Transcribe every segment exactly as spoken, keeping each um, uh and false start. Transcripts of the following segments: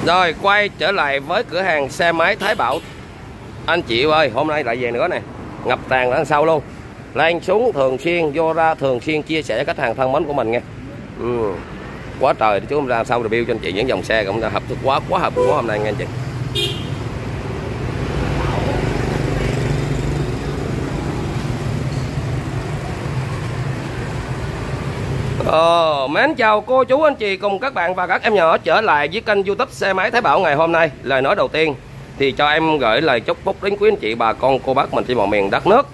Rồi quay trở lại với cửa hàng xe máy Thái Bảo. Anh chị ơi, hôm nay lại về nữa nè, ngập tràn đằng sau luôn. Lên xuống thường xuyên, vô ra thường xuyên chia sẻ khách hàng thân mến của mình nghe. Ừ. Quá trời, chứ không ra sau review cho anh chị những dòng xe cũng hợp thức quá, quá hợp quá hôm nay nghe anh chị. Ờ, mến chào cô chú anh chị cùng các bạn và các em nhỏ trở lại với kênh YouTube Xe Máy Thái Bảo ngày hôm nay. Lời nói đầu tiên thì cho em gửi lời chúc phúc đến quý anh chị bà con cô bác mình trên mọi miền đất nước.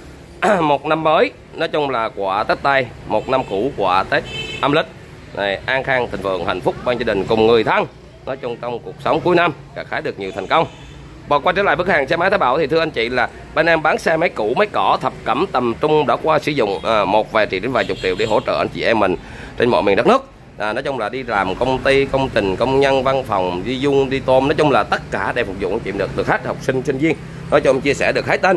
Một năm mới, nói chung là quả Tết Tây, một năm cũ quả Tết âm lịch này, an khang thịnh vượng hạnh phúc bên gia đình cùng người thân. Nói chung trong cuộc sống cuối năm gặt hái được nhiều thành công. Và quay trở lại với cửa hàng xe máy Thái Bảo thì thưa anh chị là bên em bán xe máy cũ, máy cỏ, thập cẩm tầm trung đã qua sử dụng à, một vài triệu đến vài chục triệu để hỗ trợ anh chị em mình trên mọi miền đất nước. À, nói chung là đi làm công ty, công trình, công nhân, văn phòng, đi dung, đi tôm, nói chung là tất cả để phục vụ anh chị được được hết, học sinh, sinh viên. Nói chung chia sẻ được hết tên.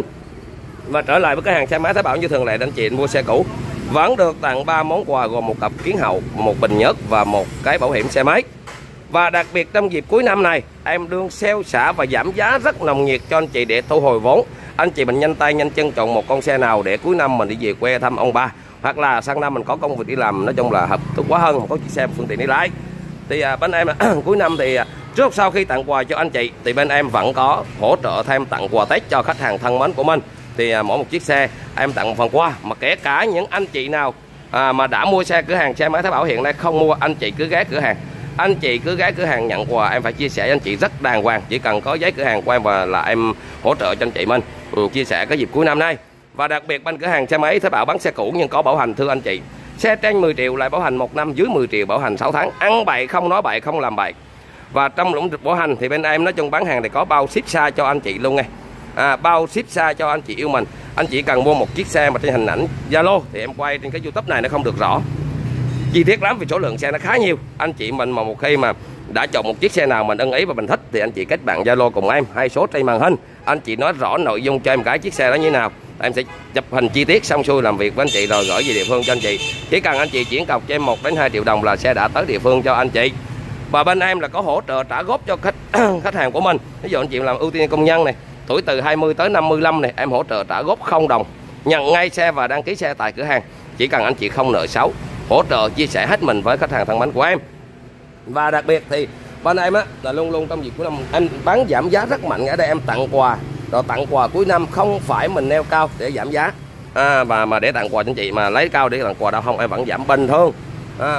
Và trở lại với cửa hàng xe máy Thái Bảo như thường lệ, anh chị mua xe cũ vẫn được tặng ba món quà gồm một cặp kiến hậu, một bình nhớt và một cái bảo hiểm xe máy. Và đặc biệt trong dịp cuối năm này, em đương sale xả và giảm giá rất nồng nhiệt cho anh chị để thu hồi vốn. Anh chị mình nhanh tay nhanh chân chọn một con xe nào để cuối năm mình đi về quê thăm ông ba, hoặc là sang năm mình có công việc đi làm, nói chung là hợp thức quá hơn, có chiếc xe phương tiện đi lái. Thì à, bên em cuối năm thì à, trước sau khi tặng quà cho anh chị thì bên em vẫn có hỗ trợ thêm tặng quà Tết cho khách hàng thân mến của mình. Thì à, mỗi một chiếc xe em tặng một phần quà, mà kể cả những anh chị nào à, mà đã mua xe cửa hàng xe máy Thái Bảo hiện nay không mua, anh chị cứ ghé cửa hàng. Anh chị cứ ghé cửa hàng nhận quà, em phải chia sẻ với anh chị rất đàng hoàng. Chỉ cần có giấy cửa hàng của em và là em hỗ trợ cho anh chị mình ừ, chia sẻ cái dịp cuối năm nay. Và đặc biệt bên cửa hàng xe máy Thái Bảo bán xe cũ nhưng có bảo hành thưa anh chị. Xe trên mười triệu lại bảo hành một năm, dưới mười triệu bảo hành sáu tháng. Ăn bậy không nói bậy không làm bậy. Và trong lĩnh vực bảo hành thì bên em nói chung bán hàng thì có bao ship xa cho anh chị luôn nghe. À, bao ship xa cho anh chị yêu mình. Anh chỉ cần mua một chiếc xe mà trên hình ảnh Zalo thì em quay trên cái YouTube này nó không được rõ chi tiết lắm vì số lượng xe nó khá nhiều. Anh chị mình mà một khi mà đã chọn một chiếc xe nào mình ưng ý và mình thích thì anh chị kết bạn Zalo cùng em, hai số trên màn hình. Anh chị nói rõ nội dung cho em cái chiếc xe đó như thế nào, em sẽ chụp hình chi tiết xong xuôi làm việc với anh chị rồi gửi về địa phương cho anh chị. Chỉ cần anh chị chuyển cọc cho em một đến hai triệu đồng là xe đã tới địa phương cho anh chị. Và bên em là có hỗ trợ trả góp cho khách khách hàng của mình. Ví dụ anh chị làm ưu tiên công nhân này, tuổi từ hai mươi tới năm mươi lăm này, em hỗ trợ trả góp không đồng, nhận ngay xe và đăng ký xe tại cửa hàng. Chỉ cần anh chị không nợ xấu, hỗ trợ chia sẻ hết mình với khách hàng thân mến của em. Và đặc biệt thì bên em á là luôn luôn trong dịp cuối năm em bán giảm giá rất mạnh. Ở đây em tặng quà, rồi tặng quà cuối năm không phải mình neo cao để giảm giá à, và mà để tặng quà cho anh chị mà lấy cao để tặng quà đâu, không, em vẫn giảm bình thường à.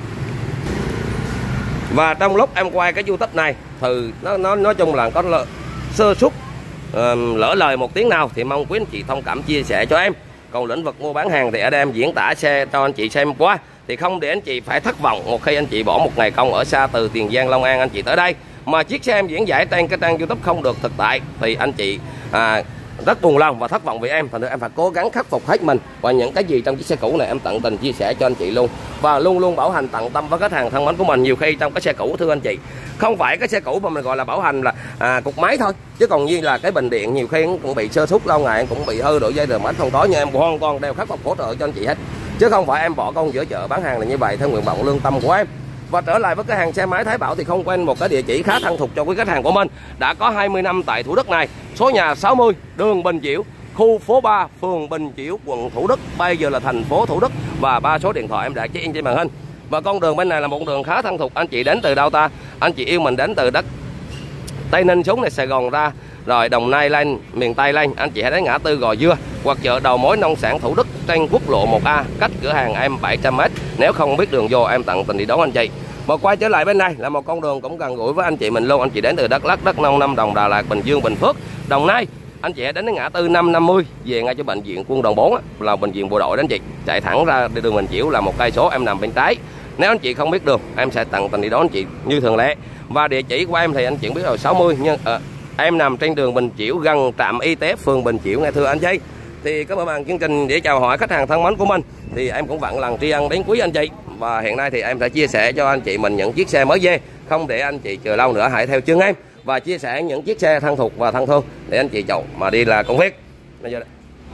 Và trong lúc em quay cái YouTube này thì nó nó nói chung là có lỡ, sơ suất uh, lỡ lời một tiếng nào thì mong quý anh chị thông cảm chia sẻ cho em. Còn lĩnh vực mua bán hàng thì ở đây em diễn tả xe cho anh chị xem qua thì không để anh chị phải thất vọng một khi anh chị bỏ một ngày công ở xa từ Tiền Giang, Long An anh chị tới đây mà chiếc xe em diễn giải trên cái trang YouTube không được thực tại thì anh chị à, rất buồn lòng và thất vọng vì em. Thành ra em phải cố gắng khắc phục hết mình, và những cái gì trong chiếc xe cũ này em tận tình chia sẻ cho anh chị luôn, và luôn luôn bảo hành tận tâm với khách hàng thân mến của mình. Nhiều khi trong cái xe cũ thưa anh chị, không phải cái xe cũ mà mình gọi là bảo hành là à, cục máy thôi, chứ còn như là cái bình điện nhiều khi cũng bị sơ suất lâu ngày, cũng bị hư độ dây rờ mát không tối, nhưng em hoàn toàn đều khắc phục hỗ trợ cho anh chị hết, chứ không phải em bỏ công giữa chợ bán hàng là như vậy theo nguyện vọng lương tâm của em. Và trở lại với cái hàng xe máy Thái Bảo thì không quên một cái địa chỉ khá thân thuộc cho quý khách hàng của mình. Đã có hai mươi năm tại Thủ Đức này, số nhà sáu mươi đường Bình Chiểu, khu phố ba, phường Bình Chiểu, quận Thủ Đức, bây giờ là thành phố Thủ Đức, và ba số điện thoại em đã check in trên màn hình. Và con đường bên này là một đường khá thân thuộc. Anh chị đến từ đâu ta? Anh chị yêu mình đến từ đất Tây Ninh xuống này, Sài Gòn ra, rồi Đồng Nai lên, miền Tây lên, anh chị hãy đến ngã tư Gò Dưa hoặc chợ đầu mối nông sản Thủ Đức trên quốc lộ một A, cách cửa hàng em bảy trăm mét. Nếu không biết đường vô em tận tình đi đón anh chị. Và quay trở lại bên này là một con đường cũng gần gũi với anh chị mình luôn. Anh chị đến từ Đắk Lắk, Đắk Nông, Lâm Đồng, Đà Lạt, Bình Dương, Bình Phước, Đồng Nai, anh chị hãy đến ngã tư năm năm mươi về ngay cho bệnh viện Quân đoàn bốn á, là bệnh viện bộ đội đó anh chị. Chạy thẳng ra đường Bình Chiểu là một cây số, em nằm bên trái. Nếu anh chị không biết đường em sẽ tận tình đi đón anh chị như thường lệ. Và địa chỉ của em thì anh chị biết rồi, sáu mươi nhưng à, em nằm trên đường Bình Chiểu gần trạm y tế phường Bình Chiểu nghe thưa anh chị. Thì các bạn chương trình để chào hỏi khách hàng thân mến của mình thì em cũng vặn lần tri ân đến quý anh chị. Và hiện nay thì em sẽ chia sẻ cho anh chị mình những chiếc xe mới về, không để anh chị chờ lâu nữa, hãy theo chân em và chia sẻ những chiếc xe thân thuộc và thân thương để anh chị chọn mà đi là công việc. Bây giờ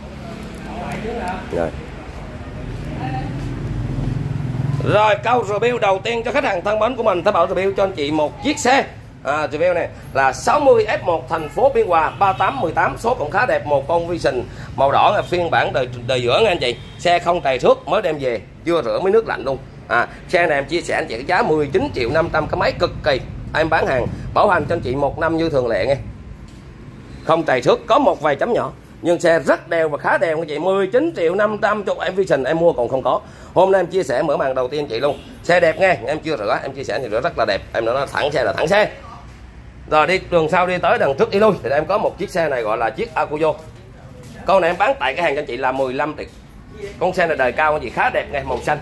rồi. Rồi câu review đầu tiên cho khách hàng thân mến của mình, Thái Bảo review cho anh chị một chiếc xe à, review này là sáu mươi F một thành phố Biên Hòa ba tám một tám, số cũng khá đẹp, một con Vision màu đỏ là phiên bản đời đời giữa nha anh chị. Xe không trầy xước, mới đem về chưa rửa mấy nước lạnh luôn. À, xe này em chia sẻ anh chị cái giá mười chín triệu năm trăm, cái máy cực kỳ. Em bán hàng bảo hành cho anh chị một năm như thường lệ nghe. Không trầy xước, có một vài chấm nhỏ nhưng xe rất đều và khá đều anh chị. Mười chín triệu năm trăm cho em Vision em mua còn không có. Hôm nay em chia sẻ mở màn đầu tiên anh chị luôn. Xe đẹp nghe, em chưa rửa, em chia sẻ thì rửa rất là đẹp. Em nói thẳng xe là thẳng xe. Rồi đi đường sau đi tới đằng trước đi lui thì em có một chiếc xe này gọi là chiếc Akuyo. Con này em bán tại cái hàng cho anh chị là mười lăm triệu. Con xe này đời cao anh chị, khá đẹp nghe, màu xanh.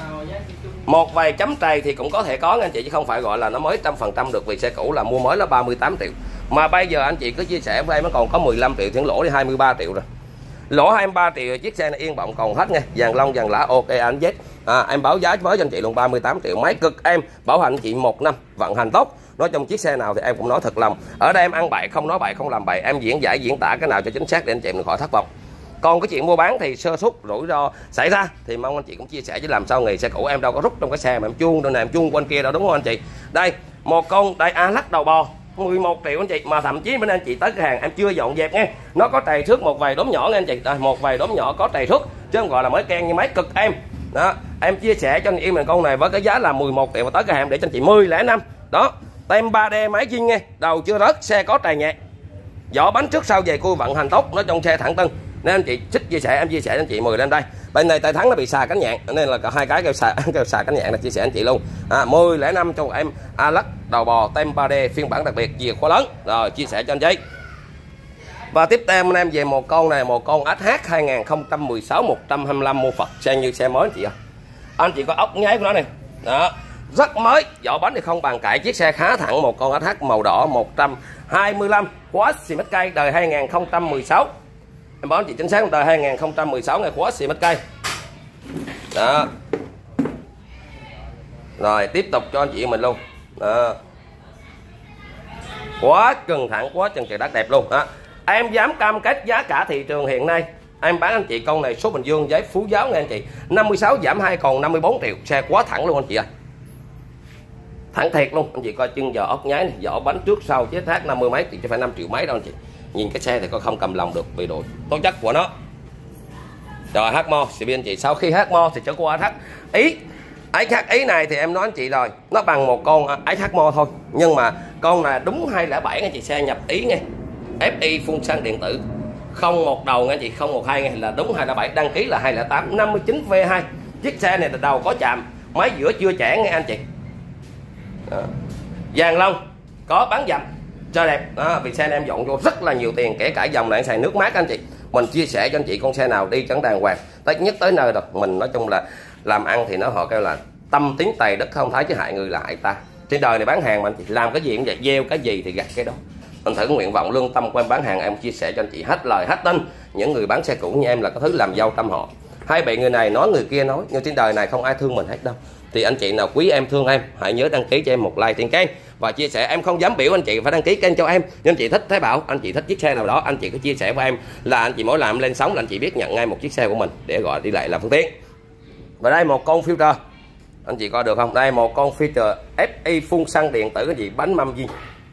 Một vài chấm trầy thì cũng có thể có nha anh chị, chứ không phải gọi là nó mới trăm phần trăm được, vì xe cũ là mua mới là ba mươi tám triệu. Mà bây giờ anh chị cứ chia sẻ với em nó còn có mười lăm triệu thì lỗ đi hai mươi ba triệu rồi. Lỗ hai mươi ba triệu, chiếc xe này yên bọng còn hết nha, vàng lông vàng lá ok anh Z. À, em báo giá mới cho anh chị luôn ba mươi tám triệu, máy cực em bảo hành anh chị một năm, vận hành tốt. Nói trong chiếc xe nào thì em cũng nói thật lòng. Ở đây em ăn bậy không nói bậy không làm bậy, em diễn giải diễn tả cái nào cho chính xác để anh chị đừng khỏi thất vọng. Còn cái chuyện mua bán thì sơ suất rủi ro xảy ra thì mong anh chị cũng chia sẻ, chứ làm sao nghề xe cũ em đâu có rút trong cái xe mà em chuông đâu nè, em chuông quanh kia đâu, đúng không anh chị. Đây một con đây A lắc đầu bò mười một triệu anh chị, mà thậm chí bên anh chị tới cái hàng em chưa dọn dẹp nghe, nó có trầy xước một vài đốm nhỏ nghe anh chị. Đây, một vài đốm nhỏ có trầy xước chứ không gọi là mới ken như máy cực em. Đó, em chia sẻ cho anh em mình con này với cái giá là mười một triệu và tới cái hàng để cho anh chị mười lẻ năm. Đó, tem ba D máy zin nghe, đầu chưa rớt, xe có trầy nhẹ, vỏ bánh trước sau về cui vận hành tốt, nó trong xe thẳng tân. Nên anh chị thích chia sẻ em chia sẻ cho anh chị mười lên đây. Bên này tay thắng nó bị xà cánh nhạn nên là cả hai cái kêu xà kêu xà cánh nhạn là chia sẻ anh chị luôn. À, mười lẻ năm cho em A lắc đầu bò tem ba D phiên bản đặc biệt chìa khóa lớn. Rồi chia sẻ cho anh chị. Và tiếp theo anh em về một con này, một con ét hát hai nghìn không trăm mười sáu một trăm hai mươi lăm mua Phật, xe như xe mới anh chị ạ. Anh chị có ốc nháy của nó này. Đó, rất mới, vỏ bánh thì không bàn cãi, chiếc xe khá thẳng, một con ét hát màu đỏ một trăm hai mươi lăm, khóa xì mít cây đời hai nghìn không trăm mười sáu. Em báo anh chị chính xác đời hai nghìn không trăm mười sáu ngày khóa xì mít cây. Đó. Rồi tiếp tục cho anh chị mình luôn. Đó. Quá cân thẳng, quá chân trời đất đẹp luôn. Đó. Em dám cam kết giá cả thị trường hiện nay em bán anh chị con này số Bình Dương giấy Phú Giáo nghe anh chị, năm mươi sáu giảm hai còn năm mươi bốn triệu, xe quá thẳng luôn anh chị ơi. Thẳng thiệt luôn, anh chị coi chân giò ốc nháy này, vỏ bánh trước sau chế tác năm mươi mấy thì chứ phải năm triệu mấy đâu anh chị. Nhìn cái xe thì có không cầm lòng được vì độ tố chất của nó. Rồi hát mo thì bên chị sau khi hát mo thì cho qua hát ý ét hát ý này thì em nói anh chị rồi, nó bằng một con ét hát mo thôi, nhưng mà con này đúng hai không bảy anh chị, xe nhập ý nghe, ép i phun xăng điện tử, không một đầu nghe chị, không một hai nghe, là đúng hai không bảy, đăng ký là hai không tám, năm mươi chín V hai. Chiếc xe này là đầu có chạm, máy giữa chưa chẻ nghe anh chị. Đó. Vàng lông có bán dầm cho đẹp. Đó, vì xe này em dọn vô rất là nhiều tiền, kể cả dòng này xài nước mát anh chị. Mình chia sẻ cho anh chị con xe nào đi chẳng đàng hoàng, tất nhất tới nơi rồi. Mình nói chung là làm ăn thì nó họ kêu là tâm tiếng tày đất không thấy chứ hại người là hại ta. Trên đời này bán hàng mà anh chị làm cái gì cũng vậy, gieo cái gì thì gặt cái đó. Mình thử nguyện vọng lương tâm của em bán hàng, em chia sẻ cho anh chị hết lời hết tin. Những người bán xe cũ như em là có thứ làm dâu tâm họ, hay bị người này nói người kia nói, nhưng trên đời này không ai thương mình hết đâu. Thì anh chị nào quý em thương em hãy nhớ đăng ký cho em một like trên kênh và chia sẻ. Em không dám biểu anh chị phải đăng ký kênh cho em, nhưng anh chị thích Thái Bảo, anh chị thích chiếc xe nào đó, anh chị cứ chia sẻ với em là anh chị mỗi làm lên sóng là anh chị biết nhận ngay một chiếc xe của mình để gọi đi lại làm phương tiện. Và đây một con filter, anh chị coi được không, đây một con filter ép i phun xăng điện tử cái gì, bánh mâm zin.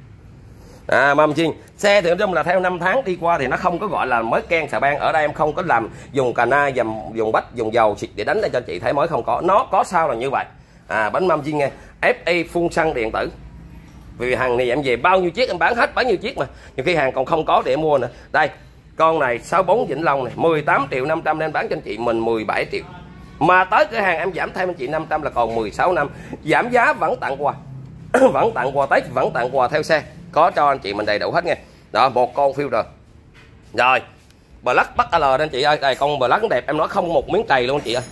À, mâm zin xe thì nói chung là theo năm tháng đi qua thì nó không có gọi là mới ken xà beng. Ở đây em không có làm dùng cà na dầm dùng bách dùng dầu xịt để đánh để cho chị thấy mới, không có, nó có sao là như vậy. À, bánh mâm zin nghe, ép i phun xăng điện tử. Vì hàng này em về bao nhiêu chiếc em bán hết bấy nhiêu chiếc mà, nhiều khi hàng còn không có để mua nữa. Đây con này sáu bốn Vĩnh Long này mười tám triệu năm trăm nên bán cho anh chị mình mười bảy triệu, mà tới cửa hàng em giảm thêm anh chị năm trăm là còn mười sáu năm, giảm giá vẫn tặng quà vẫn tặng quà Tết, vẫn tặng quà theo xe, có cho anh chị mình đầy đủ hết nghe. Đó, một con filter. Rồi Black Bắc L đây anh chị ơi, đây con Black đẹp, em nói không một miếng trầy luôn anh chị ơi.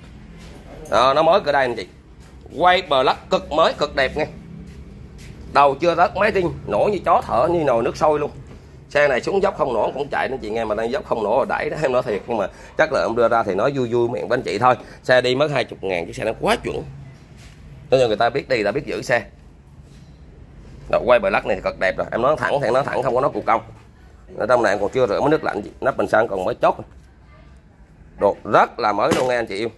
Đó, nó mới ở đây anh chị, quay Black cực mới cực đẹp nghe, đầu chưa rớt, máy zin nổi như chó thở, như nồi nước sôi luôn. Xe này xuống dốc không nổ cũng chạy anh chị nghe, mà đang dốc không nổ rồi đẩy đó, em nói thiệt, nhưng mà chắc là em đưa ra thì nói vui vui miệng với anh chị thôi. Xe đi mất hai mươi ngàn, chiếc xe nó quá chuẩn, cho nên người ta biết đi, ta biết giữ xe. Rồi, quay Black này thì cực đẹp rồi, em nói thẳng thì nó thẳng, không có nó cục cong. Ở trong này còn chưa rửa mới nước lạnh, nắp bình xăng còn mới chốt, đồ rất là mới luôn nghe anh chị yêu.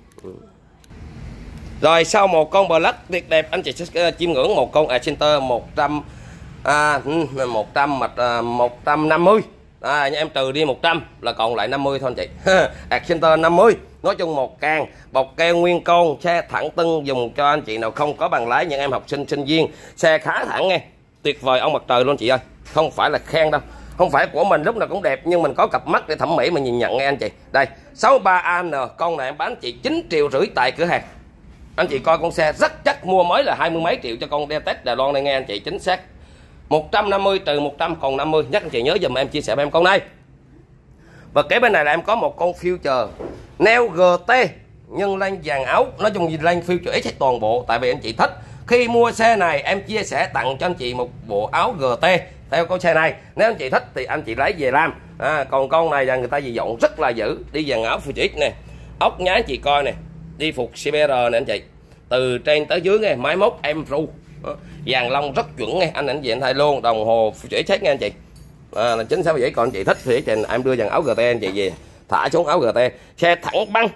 Rồi sau một con Black tuyệt đẹp, anh chị sẽ chiêm ngưỡng một con Accenter một trăm à, một trăm mặt à, một trăm năm mươi. À, em trừ đi một trăm là còn lại năm mươi thôi anh chị. Accenter năm mươi. Nói chung một can bọc keo nguyên con, xe thẳng tưng, dùng cho anh chị nào không có bằng lái, những em học sinh sinh viên, xe khá thẳng nghe, tuyệt vời ông mặt trời luôn chị ơi, không phải là khen đâu, không phải của mình lúc nào cũng đẹp, nhưng mình có cặp mắt để thẩm mỹ mà nhìn nhận nghe anh chị. Đây sáu mươi ba A M, con này em bán chị chín triệu rưỡi tại cửa hàng. Anh chị coi con xe rất chắc, mua mới là hai mươi mấy triệu cho con Detex Đài Loan này nghe anh chị, chính xác. Một trăm năm mươi trừ một trăm còn năm mươi, nhắc anh chị nhớ dùm em, chia sẻ với em con này. Và kế bên này là em có một con Future neo giê tê nhưng lên dàn áo, nói chung gì lên Future X hết toàn bộ, tại vì anh chị thích. Khi mua xe này em chia sẻ tặng cho anh chị một bộ áo giê tê theo con xe này, nếu anh chị thích thì anh chị lấy về làm. À, còn con này là người ta dị vọng rất là dữ, đi dàn áo Future X này, ốc nhá anh chị coi này, đi phục xê pê rờ này anh chị, từ trên tới dưới nghe, máy móc em ru, dàn lông rất chuẩn nghe, anh ảnh diện thay luôn, đồng hồ Future X nghe anh chị. À, là chính xác vậy. Còn anh chị thích thì trình em đưa dàn áo giê tê anh chị về thả xuống áo giê tê, xe thẳng băng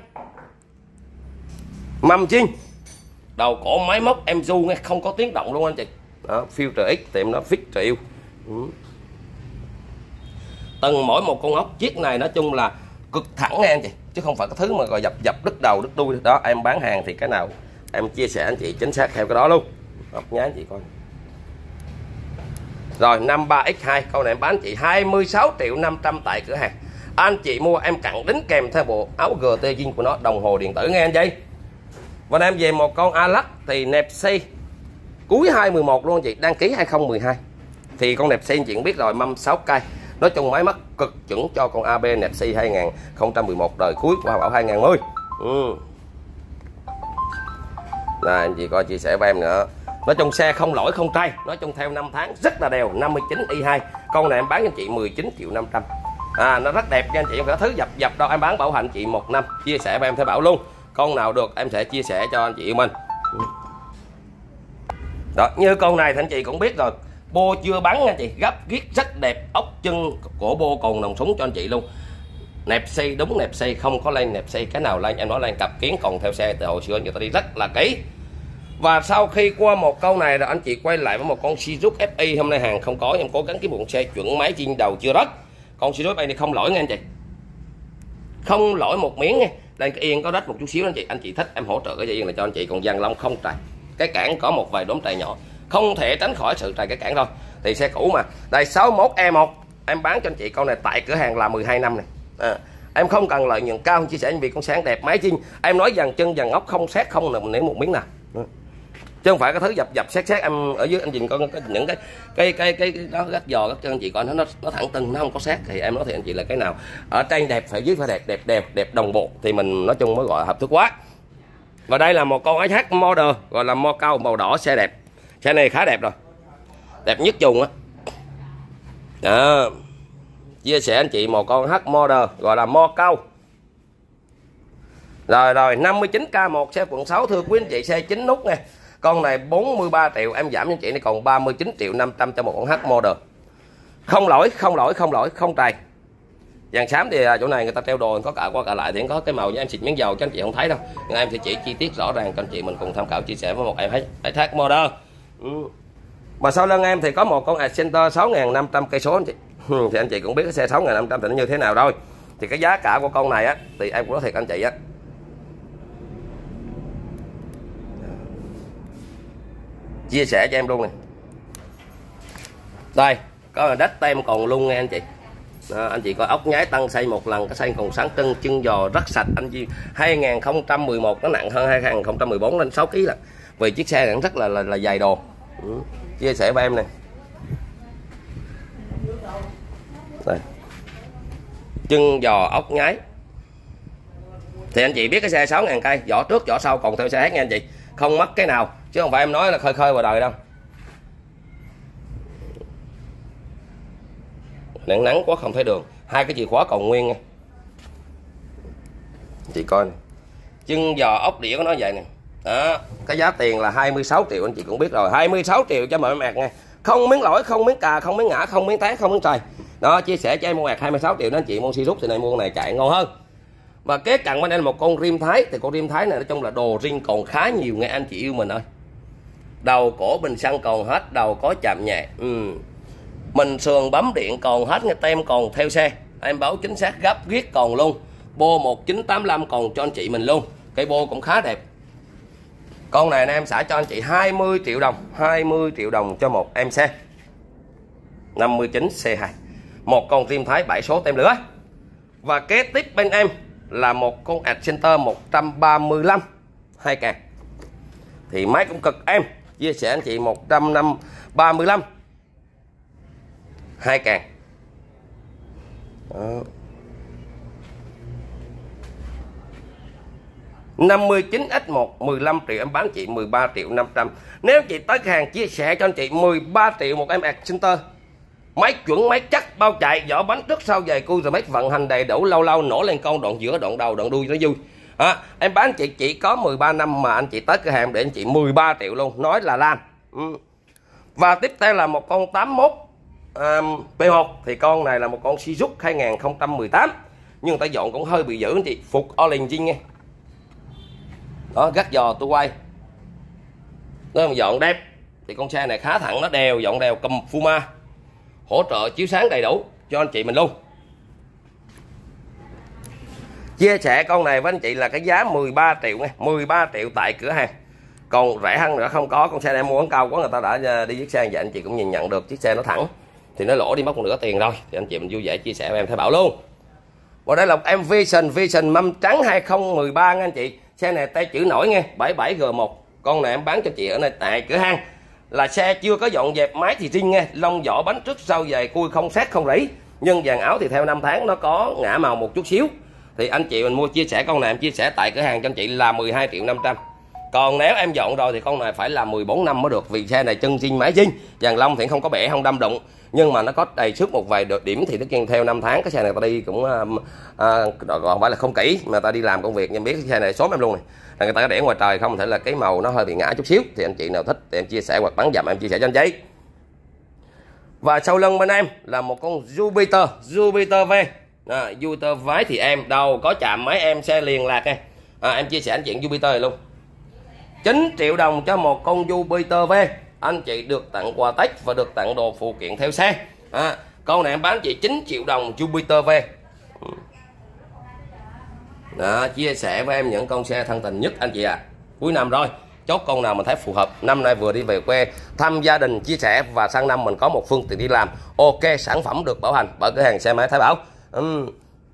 mâm chiên, đầu cổ máy móc em du nghe, không có tiếng động luôn anh chị. Đó, Future X tiệm nó fit triệu. Ừ. Từng mỗi một con ốc chiếc này nói chung là cực thẳng nghe anh chị, chứ không phải cái thứ mà gọi dập dập đứt đầu đứt đuôi đó. Em bán hàng thì cái nào em chia sẻ anh chị chính xác theo cái đó luôn. Ốc nhá anh chị coi. Rồi năm ba x hai, con này em bán chị hai mươi sáu triệu năm trăm tại cửa hàng. Anh chị mua em cặn đính kèm theo bộ áo giê tê zin của nó, đồng hồ điện tử nghe anh chị. Và em về một con Alax thì nẹp xi cuối hai mười một luôn anh chị, đăng ký hai không một hai. Thì con nẹp xi anh chị cũng biết rồi, mâm sáu cây. Nói chung máy móc cực chuẩn cho con a bê nẹp xi hai không một một đời cuối của Bảo hai không một không. Ừ. Này anh chị coi chia sẻ với em nữa. Nói chung xe không lỗi không trai, nói chung theo năm tháng rất là đều, năm mươi chín i hai. Con này em bán cho chị mười chín triệu năm trăm. À, nó rất đẹp nha anh chị, không phải thứ dập dập đâu, em bán bảo hành chị một năm, chia sẻ với em theo bảo luôn. Con nào được em sẽ chia sẻ cho anh chị yêu mình. Đó, như con này thì anh chị cũng biết rồi, bô chưa bắn nha chị, gấp ghiết rất đẹp, ốc chân cổ bô còn nòng súng cho anh chị luôn. Nẹp xi đúng nẹp xi, không có lên nẹp xi, cái nào lên em nói lên cặp kiến còn theo xe từ hồi xưa người ta đi rất là kỹ. Và sau khi qua một câu này rồi anh chị quay lại với một con Sirius ép i, hôm nay hàng không có, em cố gắng cái buồng xe chuẩn máy trên đầu chưa đất. Con Sirius ép i này không lỗi nha anh chị, không lỗi một miếng nha. Đây cái yên có đất một chút xíu anh chị, anh chị thích em hỗ trợ cái dây yên này cho anh chị. Còn dàn lông không trầy, cái cản có một vài đốm trầy nhỏ, không thể tránh khỏi sự trầy cái cản thôi, thì xe cũ mà. Đây sáu mốt e một em bán cho anh chị con này tại cửa hàng là mười hai năm này. À, em không cần lợi nhuận cao, chia sẻ vì con sáng đẹp, máy chinh em nói dàn chân dàn ốc không xét, không nằm nể một miếng nào, chứ không phải cái thứ dập dập xét xét. Em ở dưới anh nhìn có những cái cái cái cái, cái đó gắt giò gắt chân anh chị coi, nó nó nó thẳng tưng, nó không có xét. Thì em nói thì anh chị là cái nào ở trên đẹp phải dưới phải đẹp, đẹp đẹp đẹp đồng bộ thì mình nói chung mới gọi là hợp thức quá. Và đây là một con ét hát Model gọi là mo cao màu đỏ, xe đẹp, xe này khá đẹp rồi, đẹp nhất dùng á. Đó, chia sẻ anh chị một con H Model gọi là mo cao. Rồi rồi năm mươi chín K một xe quận sáu, thưa quý anh chị, xe chín nút nha. Con này bốn mươi ba triệu, em giảm cho chị này còn ba mươi chín triệu năm trăm cho một con H Model. Không lỗi, không lỗi, không lỗi, không trầy. Dàn xám thì chỗ này người ta treo đồ có cả qua cả lại thì có cái màu như em xịt miếng dầu cho anh chị không thấy đâu. Nhưng em sẽ chỉ chi tiết rõ ràng cho anh chị mình cùng tham khảo chia sẻ với một em ét hát Model. Ừ. Mà sau lưng em thì có một con Accenter sáu nghìn năm trăm cây số anh chị. Ừ, thì anh chị cũng biết cái xe sáu nghìn năm trăm thì nó như thế nào rồi. Thì cái giá cả của con này á thì em cũng nói thiệt anh chị á, chia sẻ cho em luôn này. Đây có là đất tem còn luôn nghe anh chị. Đó, anh chị coi ốc nhái tăng xây một lần, cái xây còn sáng trưng, chân giò rất sạch anh chị. hai không một một nó nặng hơn hai không một bốn lên sáu ký là vì chiếc xe này rất là là, là dày đồ. Ừ. Chia sẻ với em này. Đây. Chân giò ốc nhái thì anh chị biết cái xe sáu nghìn cây, vỏ trước vỏ sau còn theo xe hết nha anh chị, không mất cái nào, chứ không phải em nói là khơi khơi vào đời đâu. Nắng nắng quá không thấy đường, hai cái chìa khóa còn nguyên nha chị coi này. Chân giò ốc đĩa của nó vậy nè. Đó, cái giá tiền là hai mươi sáu triệu, anh chị cũng biết rồi, hai mươi sáu triệu cho mọi em nha, không miếng lỗi, không miếng cà, không miếng ngã, không miếng té, không miếng trời. Đó, chia sẻ cho em một hai mươi sáu triệu đó anh chị. Mua Sirius thì này mua con này chạy ngon hơn. Và kế cận bên đây là một con Rim Thái, thì con Rim Thái này nói chung là đồ riêng còn khá nhiều nghe anh chị yêu mình ơi. đầu cổ bình xăng còn hết, đầu có chạm nhẹ, ừ. Mình sườn bấm điện còn hết, nghe tem còn theo xe, em báo chính xác, gấp ghiết còn luôn, bô một chín tám lăm còn cho anh chị mình luôn, cây bô cũng khá đẹp. Con này anh em xả cho anh chị hai mươi triệu đồng, hai mươi triệu đồng cho một em xe năm mươi chín C hai, một con Rim Thái bảy số tem lửa. Và kế tiếp bên em là một con Accenter một trăm ba mươi lăm hai càng, thì máy cũng cực em, chia sẻ anh chị một trăm ba mươi lăm hai càng. Đó. năm mươi chín X một mười lăm triệu, em bán chị mười ba triệu năm trăm. Nếu chị tới cửa hàng chia sẻ cho anh chị mười ba triệu một em Accenter, máy chuẩn, máy chắc, bao chạy, vỏ bánh trước sau dày, cui rồi máy vận hành đầy đủ, lâu lâu nổ lên con đoạn giữa, đoạn đầu, đoạn đuôi nó vui. À, em bán chị chỉ có mười ba năm mà anh chị tới cửa hàng để anh chị mười ba triệu luôn, nói là làm. Ừ. Và tiếp theo là một con tám mốt um, P một, thì con này là một con Suzuki hai không một tám, nhưng người ta dọn cũng hơi bị dữ anh chị, phục Origin nghe. Đó, gắt giò tôi quay nó dọn đẹp, thì con xe này khá thẳng, nó đèo, dọn đèo, cầm Fuma, hỗ trợ chiếu sáng đầy đủ cho anh chị mình luôn. Chia sẻ con này với anh chị là cái giá mười ba triệu nghe, mười ba triệu tại cửa hàng, còn rẻ hơn nữa không có. Con xe này em mua bán cao quá, người ta đã đi chiếc xe vậy, anh chị cũng nhìn nhận được chiếc xe nó thẳng thì nó lỗ đi mất một nửa tiền rồi, thì anh chị mình vui vẻ chia sẻ với em Thái Bảo luôn. Và đây là một em Vision, Vision mâm trắng hai không một ba nha anh chị, xe này tay chữ nổi nghe, bảy bảy G một. Con này em bán cho chị ở đây tại cửa hàng là xe chưa có dọn dẹp, máy thì riêng nghe, lông vỏ bánh trước sau dày, cui không sát không rỉ, nhưng dàn áo thì theo năm tháng nó có ngã màu một chút xíu. Thì anh chị mình mua chia sẻ con này em chia sẻ tại cửa hàng cho anh chị là mười hai triệu năm trăm. Còn nếu em dọn rồi thì con này phải là mười bốn năm mới được, vì xe này chân zin máy zin, dàn lông thì không có bể, không đâm đụng, nhưng mà nó có đầy xước một vài được điểm, thì tất nhiên theo năm tháng cái xe này ta đi cũng à, còn phải là không kỹ, mà ta đi làm công việc, nhưng biết cái xe này xóm em luôn này, là người ta có để ngoài trời không thể là cái màu nó hơi bị ngã chút xíu, thì anh chị nào thích thì em chia sẻ hoặc bán dặm em chia sẻ cho anh chị. Và sau lưng bên em là một con Jupiter, Jupiter V, à, Jupiter vái thì em, đầu có chạm máy em, xe liền lạc này, à, em chia sẻ anh chuyện Jupiter này luôn, chín triệu đồng cho một con Jupiter V. Anh chị được tặng quà Tết và được tặng đồ phụ kiện theo xe. À, con này em bán chị chín triệu đồng Jupiter V. Đó, chia sẻ với em những con xe thân tình nhất anh chị ạ. À. Cuối năm rồi, chốt con nào mình thấy phù hợp. Năm nay vừa đi về quê thăm gia đình, chia sẻ, và sang năm mình có một phương tiện đi làm. Ok, sản phẩm được bảo hành bởi cửa hàng xe máy Thái Bảo. Uhm.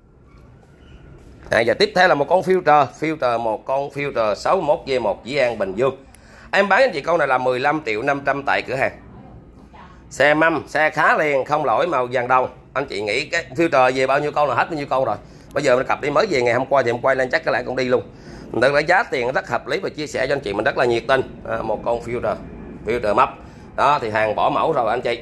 À, giờ tiếp theo là một con filter, filter một con filter sáu mươi mốt V một Dĩ An Bình Dương. Em bán anh chị con này là mười lăm triệu năm trăm tại cửa hàng. Xe mâm, xe khá liền, không lỗi, màu vàng đồng. Anh chị nghĩ cái filter về bao nhiêu con là hết bao nhiêu con rồi. Bây giờ mình cặp đi mới về ngày hôm qua thì em quay lên chắc cái lại cũng đi luôn. Tức là giá tiền rất hợp lý và chia sẻ cho anh chị mình rất là nhiệt tình. À, một con filter, filter mấp. Đó thì hàng bỏ mẫu rồi anh chị.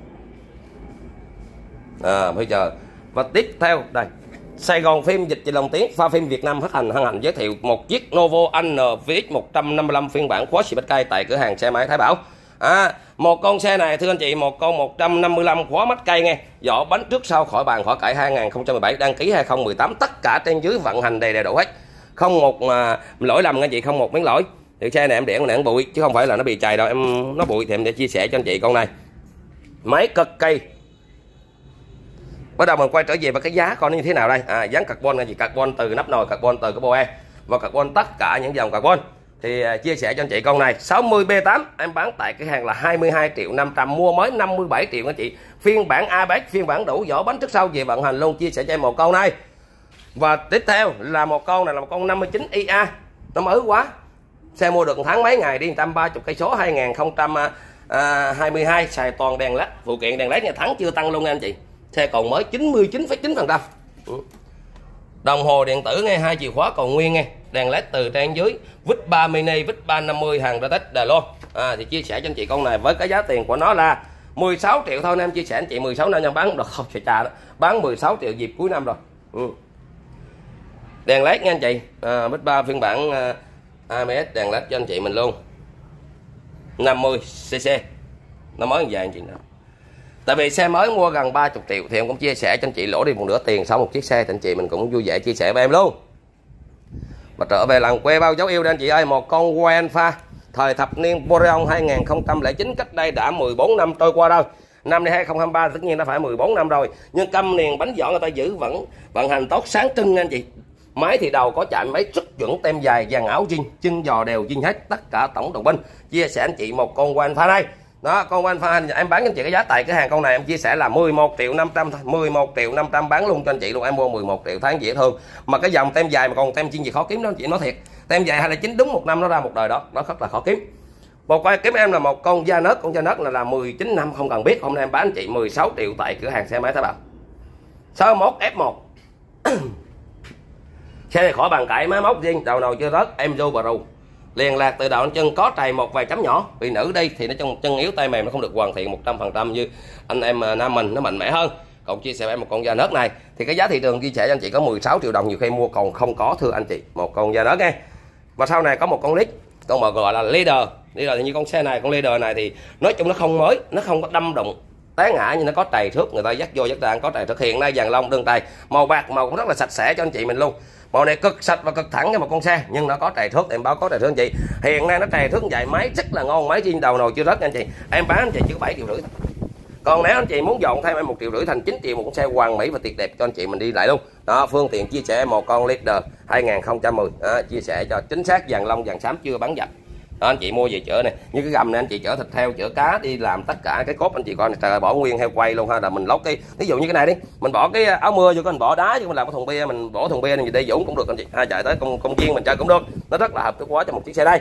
À, bây giờ và tiếp theo đây, Sài Gòn Phim dịch về lồng tiếng, pha phim Việt Nam phát hành hân hạnh giới thiệu một chiếc Novo N V X một trăm năm mươi lăm phiên bản khóa xì bách cây tại cửa hàng xe máy Thái Bảo. À, một con xe này thưa anh chị, một con một trăm năm mươi lăm khóa mắt cây nghe, vỏ bánh trước sau khỏi bàn khỏi cãi, hai không một bảy, đăng ký hai không một tám, tất cả trên dưới vận hành đầy đủ hết, không một mà lỗi lầm anh chị, không một miếng lỗi. Thì xe này em để nó bụi chứ không phải là nó bị chày đâu, em nó bụi thì em để chia sẻ cho anh chị con này. Máy cực cây. Bắt đầu mình quay trở về với cái giá coi nó như thế nào đây. À, dán carbon là gì? Carbon từ nắp nồi, carbon từ cái boe và carbon tất cả những dòng carbon. Thì uh, chia sẻ cho anh chị con này sáu mươi B tám em bán tại cái hàng là hai mươi hai triệu năm trăm, mua mới năm mươi bảy triệu anh chị. Phiên bản a bê ét, phiên bản đủ vỏ bánh trước sau về vận hành luôn, chia sẻ cho em một con này. Và tiếp theo là một con này là một con năm mươi chín i a, nó mới quá. Xe mua được một tháng mấy ngày đi, một trăm ba mươi cây số, hai không hai hai, xài toàn đèn led, phụ kiện đèn led nhà thắng chưa tăng luôn nha anh chị. Xe còn mới chín mươi chín phẩy chín phần trăm. Đồng hồ điện tử nghe, hai chìa khóa còn nguyên nghe, đèn led từ trên dưới, vít ba mini, vít ba năm mươi, hàng ra Tết Đài Loan. À, thì chia sẻ cho anh chị con này với cái giá tiền của nó là mười sáu triệu thôi, anh em chia sẻ anh chị mười sáu năm em bán được không trời trà đó, bán mười sáu triệu dịp cuối năm rồi. Ừ. Đèn led nha anh chị, à, vít ba phiên bản à, a em ét đèn led cho anh chị mình luôn, năm mươi xê xê, nó mới như vậy anh chị nào. Tại vì xe mới mua gần ba mươi triệu thì em cũng chia sẻ cho anh chị lỗ đi một nửa tiền sau một chiếc xe, thì anh chị mình cũng vui vẻ chia sẻ với em luôn. Và trở về làng quê bao dấu yêu đây anh chị ơi, một con Alpha thời thập niên Boreon hai nghìn không trăm lẻ chín, cách đây đã mười bốn năm trôi qua rồi. Năm nay hai nghìn không trăm hai mươi ba tất nhiên nó phải mười bốn năm rồi, nhưng căm niền bánh giỏ người ta giữ vẫn vận hành tốt sáng trưng anh chị. Máy thì đầu có chạm máy rất chuẩn, tem dài vàng áo zin, chân giò đều zin hết, tất cả tổng đồng binh. Chia sẻ anh chị một con Alpha đây. Đó, con Alpha em bán cho anh chị cái giá tại cửa hàng con này em chia sẻ là mười một triệu năm trăm thôi, mười một triệu năm trăm bán luôn cho anh chị luôn. Em mua mười một triệu tháng dễ thương. Mà cái dòng tem dài mà còn tem zin gì khó kiếm đó anh chị, nói thiệt. Tem dài hai là chín đúng một năm nó ra một đời đó, nó rất là khó kiếm. Một quay kiếm em là một con da nớt, con da nớt là là mười chín năm không cần biết. Hôm nay em bán anh chị mười sáu triệu tại cửa hàng xe máy Thái Bảo. sáu mốt F một. Xe này khỏi bàn cãi, máy móc riêng, đầu nồi chưa rớt, em vô bờ rù. Liền lạc từ đầu đến chân, có trầy một vài chấm nhỏ. Vì nữ đây thì nó chân chân yếu tay mềm, nó không được hoàn thiện một trăm phần trăm như anh em nam mình, nó mạnh mẽ hơn. Còn chia sẻ với em một con da nớt này thì cái giá thị trường chia sẻ cho anh chị có mười sáu triệu đồng, nhiều khi mua còn không có thưa anh chị. Một con da nớt nghe. Và sau này có một con lít, con mà gọi là leader. Leader thì như con xe này, con leader này thì nói chung nó không mới, nó không có đâm đụng té ngã, nhưng nó có trầy thước, người ta dắt vô dắt ra có trầy thước. Hiện nay dàn lông đơn tay màu bạc, màu cũng rất là sạch sẽ cho anh chị mình luôn. Màu này cực sạch và cực thẳng như một con xe, nhưng nó có trầy thước, em báo có trầy thước anh chị. Hiện nay nó trầy thước dài, máy rất là ngon, máy trên đầu nồi chưa rớt anh chị. Em bán anh chị chỉ có bảy triệu rưỡi. Còn nếu anh chị muốn dọn thêm em một triệu rưỡi thành chín triệu, một con xe hoàn mỹ và tuyệt đẹp cho anh chị mình đi lại luôn. Đó, phương tiện chia sẻ một con leader hai nghìn không trăm mười, đó, chia sẻ cho chính xác, dàn lông dàn xám chưa bán dập. Đó, anh chị mua về chở này, như cái gầm này anh chị chở thịt heo, chở cá đi làm tất cả cái cốt anh chị coi này, trời, bỏ nguyên heo quay luôn ha, là mình lót cái, ví dụ như cái này đi, mình bỏ cái áo mưa vô, mình bỏ đá chứ mình làm cái thùng bia, mình bỏ thùng bia này để dũng cũng được anh chị, ha, chạy tới công công viên mình chơi cũng được, nó rất là hợp cái quá cho một chiếc xe đây.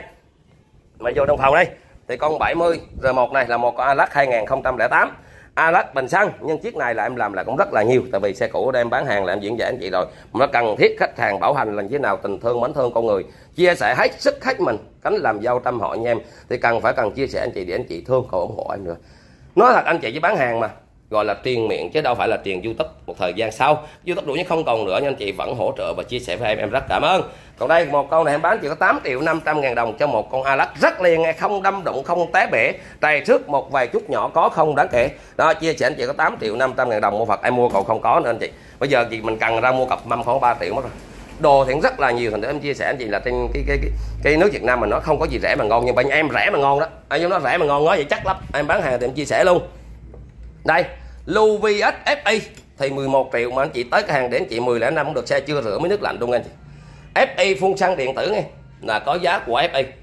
Mà vô trong phòng đây thì con bảy mươi R một này là một con Alac hai nghìn không trăm lẻ tám, Alac bình xăng, nhưng chiếc này là em làm là cũng rất là nhiều, tại vì xe cũ đem bán hàng là em diễn giải anh chị rồi, mà nó cần thiết khách hàng bảo hành là như thế nào, tình thương mến thương con người, chia sẻ hết sức hết mình, cánh làm dâu trăm họ anh em thì cần phải cần chia sẻ anh chị để anh chị thương còn ủng hộ em nữa. Nói thật anh chị với bán hàng mà gọi là tiền miệng chứ đâu phải là tiền YouTube. Một thời gian sau YouTube đủ nhưng không còn nữa, nhưng anh chị vẫn hỗ trợ và chia sẻ với em, em rất cảm ơn. Còn đây một con này em bán chỉ có tám triệu năm trăm ngàn đồng cho một con Alac rất liền, không đâm đụng, không té bể, trầy trước một vài chút nhỏ có không đáng kể. Đó, chia sẻ anh chị có tám triệu năm trăm ngàn đồng mua Phật, em mua còn không có nữa anh chị. Bây giờ chị mình cần ra mua cặp mâm khoảng ba triệu mất rồi. Đồ thì rất là nhiều, thành để em chia sẻ anh chị là trên cái cái cái, cái nước Việt Nam mình nó không có gì rẻ mà ngon, nhưng bên em rẻ mà ngon đó. Anh nó rẻ mà ngon nói vậy chắc lắm. Em bán hàng thì em chia sẻ luôn. Đây, Luvius ép i thì mười một triệu mà anh chị tới cái hàng để anh chị mười lẻ năm cũng được, xe chưa rửa mấy nước lạnh luôn anh chị. ép i phun xăng điện tử nghe, là có giá của ép i.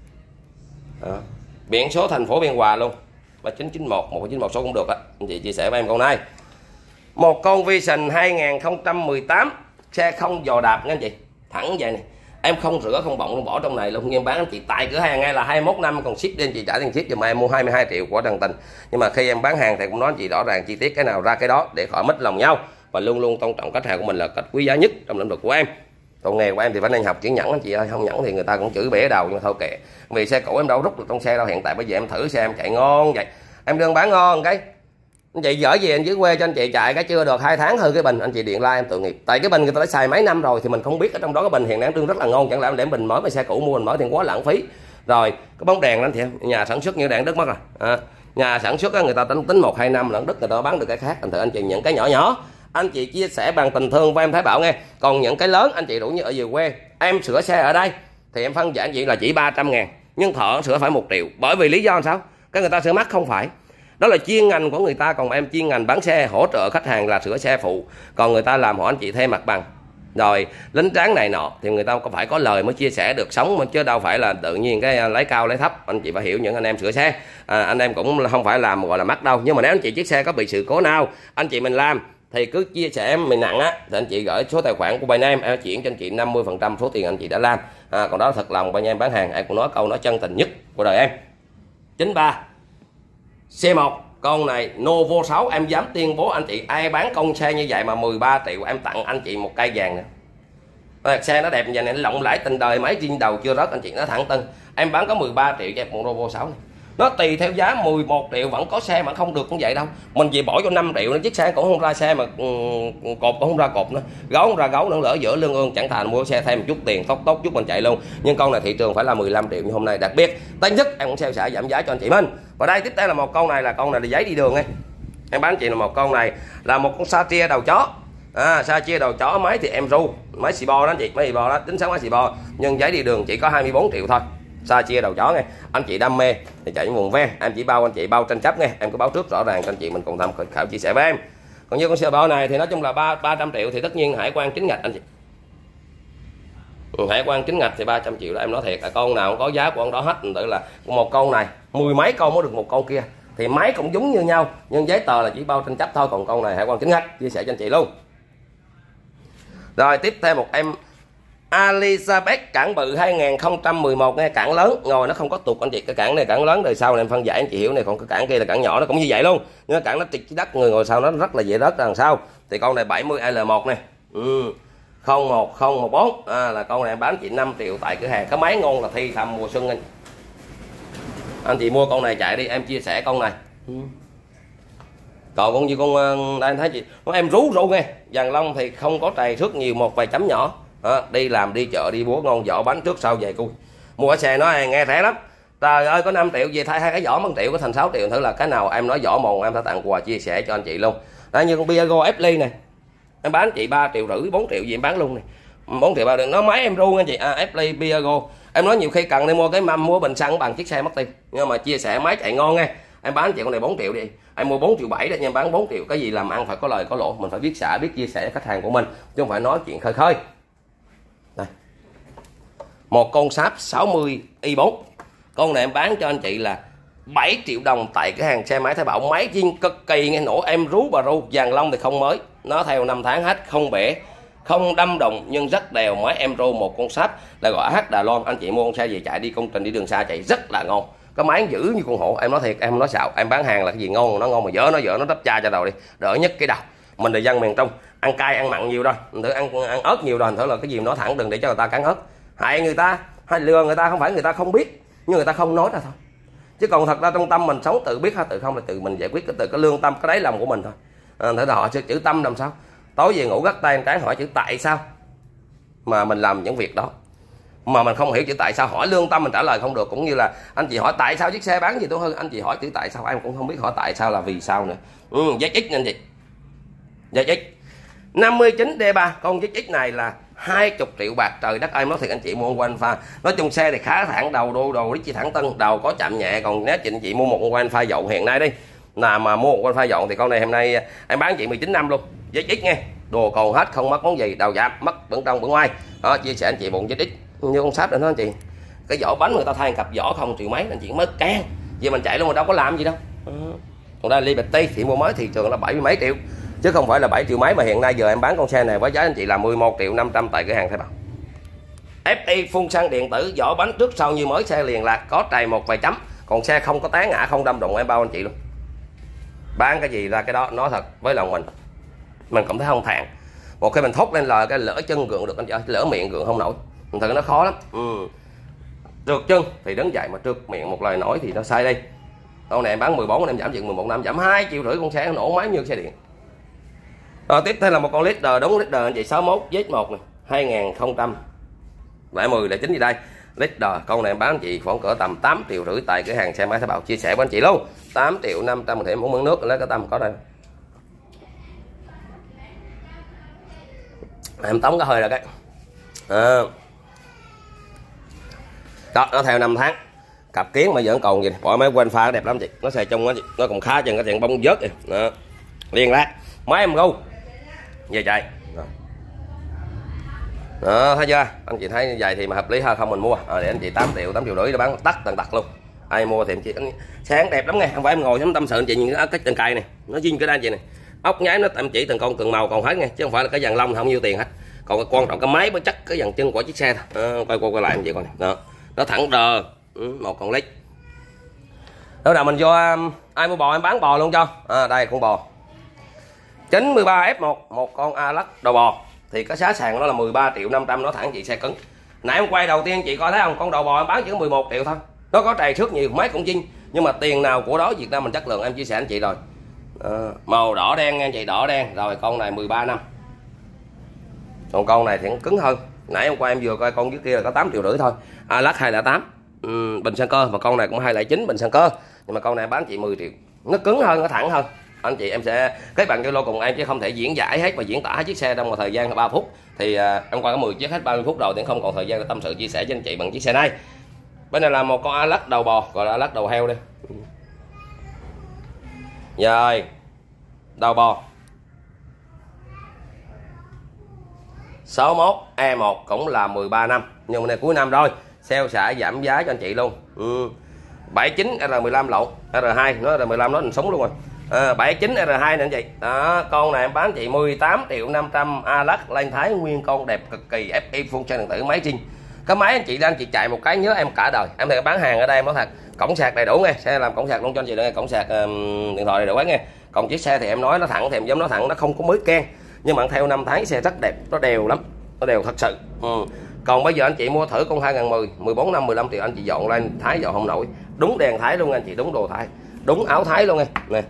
Đó. Biển số thành phố Biên Hòa luôn. ba chín chín một, một chín một số cũng được á. Anh chị chia sẻ với em con này. Một con Vision hai nghìn không trăm mười tám, xe không dò đạp nha anh chị. Thẳng vậy này. Em không rửa không bọng không bỏ trong này luôn, nhưng bán anh chị tại cửa hàng ngay là hai mươi mốt năm, còn ship đi anh chị trả tiền ship cho mà em mua hai mươi hai triệu của Trần Tình. Nhưng mà khi em bán hàng thì cũng nói anh chị rõ ràng chi tiết cái nào ra cái đó để khỏi mất lòng nhau, và luôn luôn tôn trọng khách hàng của mình là cách quý giá nhất trong lĩnh vực của em. Còn nghề của em thì phải nên học chữ nhẫn anh chị ơi, không nhẫn thì người ta cũng chửi bể đầu, nhưng mà thôi kệ. Vì xe cũ em đâu rút được trong xe đâu, hiện tại bây giờ em thử xe em chạy ngon vậy. Em đơn bán ngon cái anh chị dở gì anh dưới quê cho anh chị chạy cái chưa được hai tháng hư cái bình, anh chị điện like em tội nghiệp. Tại cái bình người ta đã xài mấy năm rồi thì mình không biết ở trong đó cái bình hiện đang trưng rất là ngon, chẳng lẽ em để bình mới mà xe cũ mua mình mới thì quá lãng phí. Rồi cái bóng đèn anh chị nhà sản xuất như đèn Đức mất rồi. À, nhà sản xuất người ta tính tính một hai năm lẫn Đức người ta bán được cái khác, thành thử anh chị những cái nhỏ nhỏ anh chị chia sẻ bằng tình thương với em Thái Bảo nghe. Còn những cái lớn anh chị đủ như ở về quê em sửa xe ở đây thì em phân giản chị là chỉ ba trăm ngàn, nhưng thợ sửa phải một triệu. Bởi vì lý do làm sao? Cái người ta sửa mắc không phải, đó là chuyên ngành của người ta, còn em chuyên ngành bán xe hỗ trợ khách hàng là sửa xe phụ, còn người ta làm họ anh chị thêm mặt bằng rồi lính tráng này nọ thì người ta có phải có lời mới chia sẻ được sống, chứ đâu phải là tự nhiên cái lấy cao lấy thấp. Anh chị phải hiểu những anh em sửa xe à, anh em cũng không phải làm gọi là mắc đâu, nhưng mà nếu anh chị chiếc xe có bị sự cố nào anh chị mình làm thì cứ chia sẻ mình nặng á thì anh chị gửi số tài khoản của bên em, em chuyển cho anh chị năm mươi phần trăm số tiền anh chị đã làm. À, còn đó thật lòng bên em bán hàng em cũng nói câu nói chân tình nhất của đời em. Chín ba C một con này Novo sáu, em dám tuyên bố anh chị ai bán con xe như vậy mà mười ba triệu em tặng anh chị một cây vàng nè. Xe nó đẹp như vậy này, lộng lãi tình đời, máy riêng đầu chưa rớt anh chị, nó thẳng tân. Em bán có mười ba triệu cho em một Novo sáu này. Nó tùy theo giá mười một triệu vẫn có xe mà không được như vậy đâu. Mình chỉ bỏ cho năm triệu nó chiếc xe cũng không ra xe mà um, cột cũng không ra cột nữa, gấu không ra gấu nữa, lỡ giữa lương ương chẳng thà mua xe thêm một chút tiền tốt tốt chút mình chạy luôn. Nhưng con này thị trường phải là mười lăm triệu như hôm nay, đặc biệt tay nhất em cũng sale xả giảm giá cho anh chị mình. Và đây tiếp theo là một con này là con này là giấy đi đường ấy. Em bán chị là một con này là một con Satria đầu chó. À, Satria đầu chó, máy thì em ru, máy xì bo đó anh chị, máy xì bo đó, tính sáng máy xì bo, nhưng giấy đi đường chỉ có hai mươi bốn triệu thôi. Sa chia đầu chó nghe. Anh chị đam mê thì chạy những vùng ven, em chỉ bao anh chị bao tranh chấp nghe, em cứ báo trước rõ ràng cho anh chị mình cùng tham khảo chia sẻ với em. Còn như con xe bao này thì nói chung là ba ba trăm triệu thì tất nhiên hải quan chính ngạch anh chị. Hải quan chính ngạch thì ba trăm triệu là em nói thiệt là con nào cũng có giá của con đó hết. Tự là một con này mười mấy con mới được một con kia, thì máy cũng giống như nhau nhưng giấy tờ là chỉ bao tranh chấp thôi, còn con này hải quan chính ngạch, chia sẻ cho anh chị luôn. Rồi tiếp theo một em Elizabeth cản bự hai nghìn không trăm mười một nghe, cản lớn ngồi nó không có tục anh chị. Cái cản này cản lớn đời sau này em phân giải anh chị hiểu này, còn cái cản kia là cản nhỏ nó cũng như vậy luôn, nhưng cái cản nó trịch đất người ngồi sau nó rất là dễ rớt ra đằng sau. Thì con này bảy mươi L một này, ừ. không một không một bốn à, là con này em bán chị năm triệu tại cửa hàng. Cái máy ngon là thi thầm mùa xuân anh anh chị mua con này chạy đi, em chia sẻ con này. ừ. Còn con như con đây anh thấy chị con em rú rú nghe, dàn lông thì không có trầy thước nhiều, một vài chấm nhỏ à, đi làm đi chợ đi búa ngon, vỏ bánh trước sau về cui. Mua cái xe nó nghe rẻ lắm, trời ơi có năm triệu về thay hai cái vỏ một triệu có thành sáu triệu, thử là cái nào em nói vỏ mòn em sẽ tặng quà chia sẻ cho anh chị luôn. Đó, như con Piaggio ép ly này em bán chị ba triệu rưỡi bốn triệu gì em bán luôn này, bốn triệu bao được. Nó máy em ru anh chị à, ép ly Piaggio em nói nhiều khi cần đi mua cái mâm mua bình xăng bằng chiếc xe mất tiêu, nhưng mà chia sẻ máy chạy ngon nghe, em bán chị con này bốn triệu đi, em mua bốn triệu bảy đấy, nhưng bán bốn triệu. Cái gì làm ăn phải có lời có lỗ, mình phải biết xả biết chia sẻ với khách hàng của mình chứ không phải nói chuyện khơi khơi. Đây. Một con sáp sáu mươi i bốn, con này em bán cho anh chị là bảy triệu đồng tại cái hàng xe máy Thái Bảo. Máy zin cực kỳ nghe, nổ em rú bà ru, dàn lông thì không mới, nó theo năm tháng hết, không bể không đâm đồng nhưng rất đều. Máy em ru một con sáp là gọi H Đà Loan, anh chị mua con xe gì chạy đi công trình đi đường xa chạy rất là ngon. Cái máy giữ như con hổ, em nói thiệt em không nói xạo, em bán hàng là cái gì ngon nó ngon mà dở nó dở nó đắp cha cho đầu đi, đỡ nhất cái đầu. Mình là dân miền Trung ăn cay ăn mặn nhiều rồi, mình thử ăn ăn ớt nhiều rồi, thử là cái gì nó thẳng đừng để cho người ta cắn ớt, hại người ta hay lừa người ta, không phải người ta không biết nhưng người ta không nói ra thôi, chứ còn thật ra trong tâm mình sống tự biết hay tự không là tự mình giải quyết, cái từ cái lương tâm cái đáy lòng của mình thôi. À, thử họ chữ, chữ tâm làm sao, tối về ngủ gắt tay cái hỏi chữ tại sao mà mình làm những việc đó mà mình không hiểu chữ tại sao, hỏi lương tâm mình trả lời không được. Cũng như là anh chị hỏi tại sao chiếc xe bán gì tốt hơn, anh chị hỏi chữ tại sao em cũng không biết hỏi tại sao là vì sao nữa. ừ, Z X anh chị, Z X năm mươi chín D ba, con Z X này là hai mươi triệu bạc. Trời đất ơi nói thiệt anh chị mua con Alpha, nói chung xe thì khá thẳng, đầu đô đồ đi chỉ thẳng tân, đầu có chạm nhẹ. Còn nếu chị, chị mua một con Alpha dọn hiện nay đi, là mà mua một con Alpha dọn thì con này hôm nay em bán chị mười chín năm luôn. Z X nghe, đồ còn hết không mất món gì, đầu giảm mất bẩn trong bẩn ngoài đó, chia sẻ anh chị bộ Z X như con sáp nữa đó anh chị. Cái vỏ bánh người ta thay cặp vỏ không triệu mấy anh chị mất can, vậy mình chạy luôn mà đâu có làm gì đâu. ừ. Còn đây Liberty thì mua mới thị trường là bảy mươi mấy triệu chứ không phải là bảy triệu mấy, mà hiện nay giờ em bán con xe này với giá anh chị là mười một triệu năm trăm tại cửa hàng Thái Bảo. ép i phun xăng điện tử, vỏ bánh trước sau như mới, xe liền lạc, có trầy một vài chấm, còn xe không có té ngã không đâm đụng, em bao anh chị luôn. Bán cái gì ra cái đó, nói thật với lòng mình mình cũng thấy không thẹn. Một khi mình thốt lên lời cái lỡ chân gượng được anh chị ơi, lỡ miệng gượng không nổi, thật nó khó lắm. ừ. Trượt chân thì đứng dậy mà trượt miệng một lời nói thì nó sai đi. Con này em bán mười bốn em giảm chừng mười một năm, giảm hai triệu rưỡi, con xe nổ máy như xe điện. Rồi tiếp theo là một con leader, đúng leader anh chị sáu mốt Z một này, hai nghìn không trăm lẻ mười lẻ chín gì đây. Leader con này em bán anh chị khoảng cỡ tầm tám triệu rưỡi tại cửa hàng xe máy Thái Bảo, chia sẻ với anh chị luôn. tám triệu năm trăm thể muốn mướn nước lấy cái tâm có đây. Em tống cái hơi là cái à. Đó, nó theo năm tháng, cặp kiến mà vẫn còn gì, bỏ máy quên pha đẹp lắm chị, nó xài trong đó chị, nó còn khá chừng cái tiền bông vớt vậy đó. Liên lát máy em gu về chạy đó. Đó, thấy chưa anh chị, thấy như vậy thì mà hợp lý hơn không mình mua à, để anh chị tám triệu tám triệu rưỡi để bán tắt tần tật luôn. Ai mua thì anh chị sáng đẹp lắm nghe, không phải em ngồi sống tâm sự anh chị nhìn cái cái chân cây này nó zin cái đan chị này, ốc nháy nó em chỉ từng con từng màu còn hết nghe, chứ không phải là cái dàn lông không nhiêu tiền hết. Còn cái quan trọng cái máy mới chắc cái dàn chân của chiếc xe thôi. À, quay qua quay lại anh chị coi này đó, nó thẳng đờ. ừ, một con lít đó là mình vô um, ai mua bò em bán bò luôn cho. À, đây con bò chín mươi ba F một, một con Alax đầu bò thì cái giá sàn của nó là mười ba triệu năm trăm, nó thẳng chị xe cứng. Nãy em quay đầu tiên chị coi thấy không, con đầu bò em bán chỉ có mười một triệu thôi, nó có trầy xước nhiều, máy cũng zin, nhưng mà tiền nào của đó Việt Nam mình chất lượng, em chia sẻ anh chị rồi. À, màu đỏ đen nha anh chị, đỏ đen rồi. Con này mười ba năm, còn con này thì nó cứng hơn. Nãy hôm qua em vừa coi con dưới kia là có tám triệu rưỡi thôi, Alax hai không tám ừ, bình xăng cơ, mà con này cũng hai không chín bình xăng cơ, nhưng mà con này bán chị mười triệu, nó cứng hơn, nó thẳng hơn. Anh chị em sẽ kết bạn Zalo cùng em chứ không thể diễn giải hết và diễn tả hết chiếc xe trong một thời gian ba phút. Thì à, em qua có mười chiếc hết ba mươi phút rồi thì không còn thời gian để tâm sự chia sẻ với anh chị bằng chiếc xe này. Bên này là một con Alac đầu bò, gọi là Alac đầu heo đi. Rồi, đầu bò sáu mốt E một cũng là mười ba năm, nhưng mà này cuối năm rồi, sale sẽ giảm giá cho anh chị luôn. Ừ. bảy chín R mười lăm lộn, R hai, nó R mười lăm nó thành súng luôn rồi. À, bảy chín R hai nè anh chị. Đó, con này em bán chị mười tám triệu năm trăm, Alac Lan Thái nguyên con đẹp cực kỳ, ép i full trang điện tử máy trinh. Cái máy anh chị đang chị chạy một cái nhớ em cả đời. Em thì bán hàng ở đây em nói thật, cổng sạc đầy đủ nghe, sẽ làm cổng sạc luôn cho anh chị đây, cổng sạc um, điện thoại đầy đủ hết nghe. Còn chiếc xe thì em nói nó thẳng thì em giống nó thẳng, nó không có mới ken, nhưng mà theo năm tháng xe rất đẹp, nó đều lắm, nó đều thật sự. Ừ. Còn bây giờ anh chị mua thử con hai nghìn mười, mười bốn năm, mười lăm triệu anh chị dọn lên Thái dọn không nổi. Đúng đèn Thái luôn anh chị, đúng đồ Thái, đúng áo Thái luôn nghe. Nè.